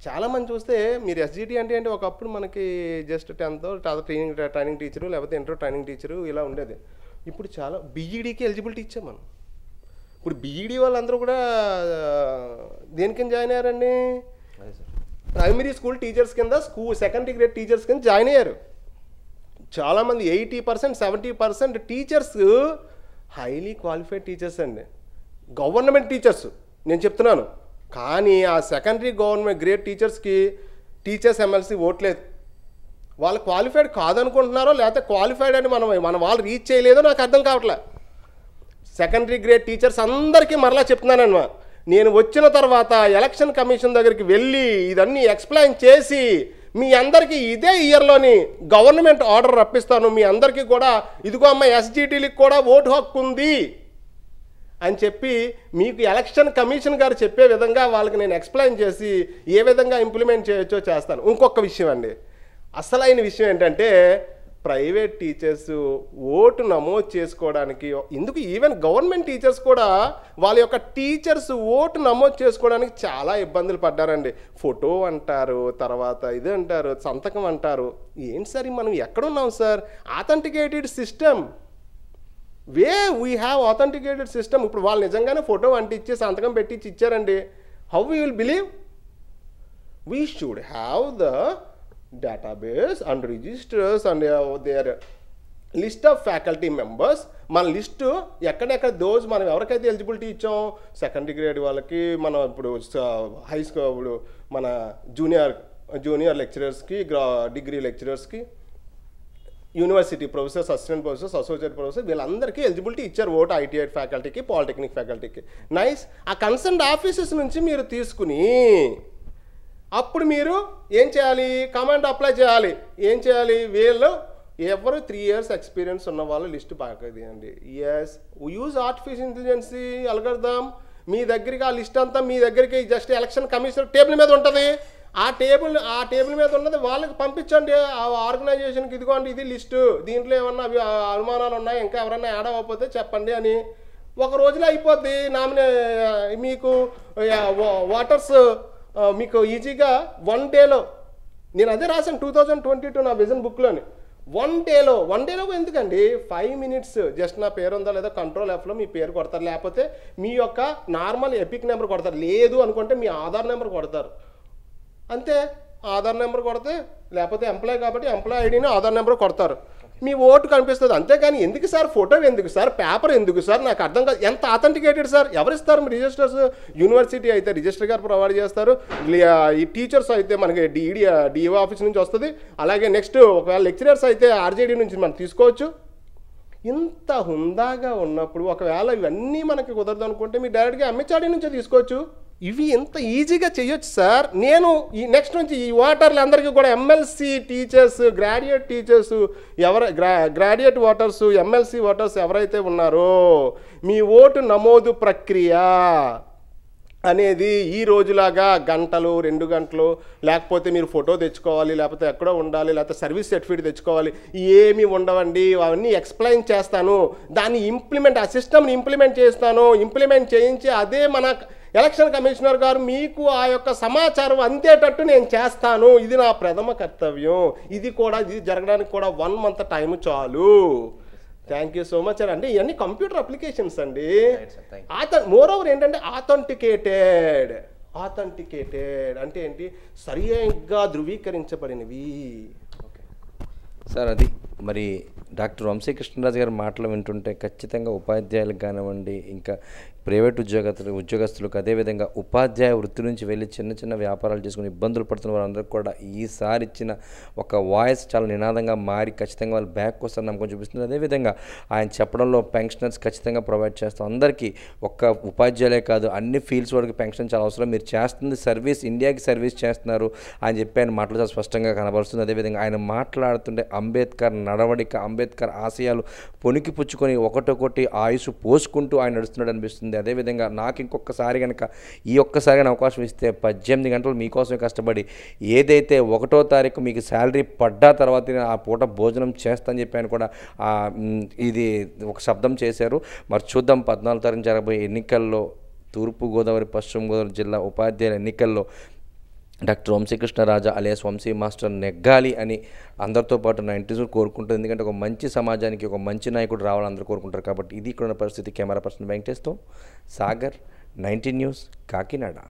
[SPEAKER 3] చాలామంది చూస్తే మీరు ఎస్జిటి అంటే ఒకప్పుడు మనకి జస్ట్ 10th ట్రైనింగ్ టీచరు లేకపోతే ఇంటర్ ట్రైనింగ్ టీచరు ఇలా ఉండేది. ఇప్పుడు చాలా బీఈడీకి ఎలిజిబిలిటీ ఇచ్చాం మనం. ఇప్పుడు బీఈడీ వాళ్ళందరూ కూడా దేనికింద జాయిన్ అయ్యారండి? ప్రైమరీ స్కూల్ టీచర్స్ కింద సెకండరీ గ్రేడ్ టీచర్స్ కింద జాయిన్ అయ్యారు. చాలామంది 80% 70% టీచర్స్ హైలీ క్వాలిఫైడ్ టీచర్స్ అండి, గవర్నమెంట్ టీచర్స్ నేను చెప్తున్నాను. కానీ ఆ సెకండరీ గవర్నమెంట్ గ్రేడ్ టీచర్స్కి టీచర్స్ ఎమ్మెల్సీ ఓట్లేదు. వాళ్ళు క్వాలిఫైడ్ కాదనుకుంటున్నారో లేకపోతే క్వాలిఫైడ్ అని మన వాళ్ళు రీచ్ చేయలేదో నాకు అర్థం కావట్లే. సెకండరీ గ్రేడ్ టీచర్స్ అందరికీ మరలా చెప్తున్నానమ్మా, నేను వచ్చిన తర్వాత ఎలక్షన్ కమిషన్ దగ్గరికి వెళ్ళి ఇదన్నీ ఎక్స్ప్లెయిన్ చేసి మీ అందరికీ ఇదే ఇయర్లోని గవర్నమెంట్ ఆర్డర్ రప్పిస్తాను. మీ అందరికీ కూడా ఇదిగో అమ్మ ఎస్జిటీలకు కూడా ఓటు హక్కు ఉంది అని చెప్పి మీకు ఎలక్షన్ కమిషన్ గారు చెప్పే విధంగా వాళ్ళకి నేను ఎక్స్ప్లెయిన్ చేసి ఏ విధంగా ఇంప్లిమెంట్ చేయొచ్చో చేస్తాను. ఇంకొక విషయం అండి, అసలైన విషయం ఏంటంటే ప్రైవేట్ టీచర్స్ ఓటు నమోదు చేసుకోవడానికి, ఎందుకు ఈవెన్ గవర్నమెంట్ టీచర్స్ కూడా వాళ్ళ యొక్క టీచర్స్ ఓటు నమోదు చేసుకోవడానికి చాలా ఇబ్బందులు పడ్డారండి. ఫోటో అంటారు, తర్వాత ఇది అంటారు, సంతకం అంటారు. ఏంటి సార్ మనం ఎక్కడున్నాం sir? Authenticated system, we have authenticated system. ఇప్పుడు వాళ్ళు నిజంగానే ఫోటో అంటించి సంతకం పెట్టించి ఇచ్చారండి. How we will believe? We should have the database and registers and their list of faculty members. మన లిస్టు ఎక్కడెక్కడ దోజ్ మనం ఎవరికైతే ఎలిజిబిలిటీ ఇచ్చాం, సెకండరీ గ్రేడ్ వాళ్ళకి, మనం ఇప్పుడు హై స్కూల్ ఇప్పుడు మన జూనియర్ లెక్చరర్స్కి, డిగ్రీ లెక్చరర్స్కి, university professors, assistant professors, associate professor, వీళ్ళందరికీ ఎలిజిబిలిటీ ఇచ్చారు ఓటు. ఐటీఐ ఫ్యాకల్టీకి, పాలిటెక్నిక్ ఫ్యాకల్టీకి. నైస్. ఆ కన్సర్న్ ఆఫీసెస్ నుంచి మీరు తీసుకుని అప్పుడు మీరు ఏం చేయాలి? కమాండ్ అప్లై చేయాలి. ఏం చేయాలి? వీళ్ళు ఎవరు 3 years ఎక్స్పీరియన్స్ ఉన్న వాళ్ళు లిస్టు బాగా తీయండి. Yes, use artificial intelligence algorithm. మీ దగ్గరికి ఆ లిస్ట్ అంతా మీ దగ్గరికి జస్ట్ ఎలక్షన్ కమిషనర్ టేబుల్ మీద ఉంటుంది. ఆ టేబుల్ మీద ఉన్నది వాళ్ళకి పంపించండి, ఆ ఆర్గనైజేషన్కి. ఇదిగోండి ఇది లిస్టు, దీంట్లో ఏమన్నా అనుమానాలు ఉన్నాయి, ఇంకా ఎవరన్నా యాడ్ అవ్వకపోతే చెప్పండి అని. ఒక రోజులో అయిపోద్ది. మీకు వాటర్స్ మీకు ఈజీగా 1 dayలో, నేను అదే రాశాను 2022 నా విజన్ బుక్లోని. 1 dayలో ఎందుకండి 5 minutes జస్ట్ నా పేరు ఉందా లేదా కంట్రోల్ Fలో మీ పేరు కొడతారు, లేకపోతే మీ యొక్క నార్మల్ ఎపిక్ నెంబర్ కొడతారు, లేదు అనుకుంటే మీ ఆధార్ నెంబర్ కొడతారు అంతే. ఆధార్ నెంబర్ కొడితే, లేకపోతే ఎంప్లాయ్ కాబట్టి ఎంప్లాయ్ ఐడిని ఆధార్ నెంబర్ కొడతారు, మీ ఓటు కనిపిస్తుంది. అంతేకాని ఎందుకు సార్ ఫోటో, ఎందుకు సార్ పేపర్, ఎందుకు సార్ నాకు అర్థం కాదు. ఎంత ఆథెంటికేటెడ్ సార్? ఎవరిస్తారు మీ రిజిస్టర్స్? యూనివర్సిటీ అయితే రిజిస్టర్ గారు ప్రొవైడ్ చేస్తారు. ఈ టీచర్స్ అయితే మనకి డిఓ ఆఫీస్ నుంచి వస్తుంది. అలాగే నెక్స్ట్ ఒకవేళ లెక్చరర్స్ అయితే ఆర్జేడీ నుంచి మనం తీసుకోవచ్చు. ఇంత హుందాగా ఉన్నప్పుడు ఒకవేళ ఇవన్నీ మనకి కుదరదు అనుకుంటే మీరు డైరెక్ట్గా ఎంహెచ్ఆర్డీ నుంచే తీసుకోవచ్చు. ఇవి ఎంత ఈజీగా చేయొచ్చు సార్. నేను ఈ నెక్స్ట్ నుంచి ఈ ఓటర్లు అందరికీ కూడా MLC teachers, graduate teachers, graduate voters, MLC voters ఎవరైతే ఉన్నారో మీ ఓటు నమోదు ప్రక్రియ అనేది ఈ రోజులాగా గంటలు 2 గంటలు, లేకపోతే మీరు ఫోటో తెచ్చుకోవాలి, లేకపోతే ఎక్కడో ఉండాలి, లేకపోతే సర్వీస్ సర్టిఫికేట్ తెచ్చుకోవాలి, ఏమీ ఉండవండి. అవన్నీ ఎక్స్ప్లెయిన్ చేస్తాను, దాన్ని ఆ సిస్టమ్ని ఇంప్లిమెంట్ చేస్తాను. ఇంప్లిమెంట్ చేయించి అదే మన ఎలక్షన్ కమిషనర్ గారు మీకు ఆ యొక్క సమాచారం అందేటట్టు నేను చేస్తాను. ఇది నా ప్రథమ కర్తవ్యం. ఇది జరగడానికి కూడా 1 month టైం చాలు. Thank you so much sir. అంటే ఇవన్నీ కంప్యూటర్ అప్లికేషన్స్ అండి. మోరోవర్ ఏంటంటే ఆథెంటికేటెడ్ అంటే ఏంటి? సరిగ్గా ధృవీకరించబడినవి.
[SPEAKER 2] సార్ అది మరి డాక్టర్ వంశీకృష్ణరాజు గారి మాటలు వింటుంటే ఖచ్చితంగా ఉపాధ్యాయులకు కానివ్వండి, ఇంకా ప్రైవేట్ ఉద్యోగస్తులకు, అదేవిధంగా ఉపాధ్యాయ వృత్తి నుంచి వెళ్ళి చిన్న వ్యాపారాలు చేసుకుని ఇబ్బందులు పడుతున్న వారందరికీ కూడా ఈసారి ఇచ్చిన ఒక వాయిస్ చాలా నినాదంగా మారి ఖచ్చితంగా వాళ్ళు బ్యాక్ వస్తారు నమ్మకం చూపిస్తుంది. అదేవిధంగా ఆయన చెప్పడంలో పెన్షనర్స్ ఖచ్చితంగా ప్రొవైడ్ చేస్తాం. అందరికీ ఒక్క ఉపాధ్యాయులే కాదు, అన్ని ఫీల్డ్స్ వరకు పెన్షన్ చాలా అవసరం. మీరు చేస్తుంది సర్వీస్, ఇండియాకి సర్వీస్ చేస్తున్నారు అని చెప్పి ఆయన మాటలు చాలా స్పష్టంగా కనబరుస్తుంది. అదేవిధంగా ఆయన మాట్లాడుతుంటే అంబేద్కర్ నడవడిక, అంబేద్కర్ ఆశయాలు పొనికి పుచ్చుకొని ఒకటొకటి ఆయుష్ పోసుకుంటూ ఆయన నడుస్తున్నాడు అనిపిస్తుంది. అదేవిధంగా నాకు ఇంకొకసారి కనుక ఒక్కసారి అవకాశం ఇస్తే 18 గంటలు మీకోసమే కష్టపడి ఏదైతే 1వ తారీఖు మీకు శాలరీ పడ్డా తర్వాత ఆ పూట భోజనం చేస్తానని చెప్పి కూడా ఇది ఒక శబ్దం చేశారు. మరి చూద్దాం 14వ తారీఖు జరగబోయే ఎన్నికల్లో, తూర్పుగోదావరి పశ్చిమ గోదావరి జిల్లా ఉపాధ్యాయుల ఎన్నికల్లో doctor Vamsikrishnaraja alias Vamsi master నెగ్గాలి అని అందరితో పాటు 90s కోరుకుంటుంది. ఎందుకంటే ఒక మంచి సమాజానికి ఒక మంచి నాయకుడు రావాలని అందరూ కోరుకుంటారు. కాబట్టి ఇది ఇక్కడ ఉన్న పరిస్థితి. కెమెరా పర్సన్ వెంకటేష్తో సాగర్, 19 న్యూస్, కాకినాడ.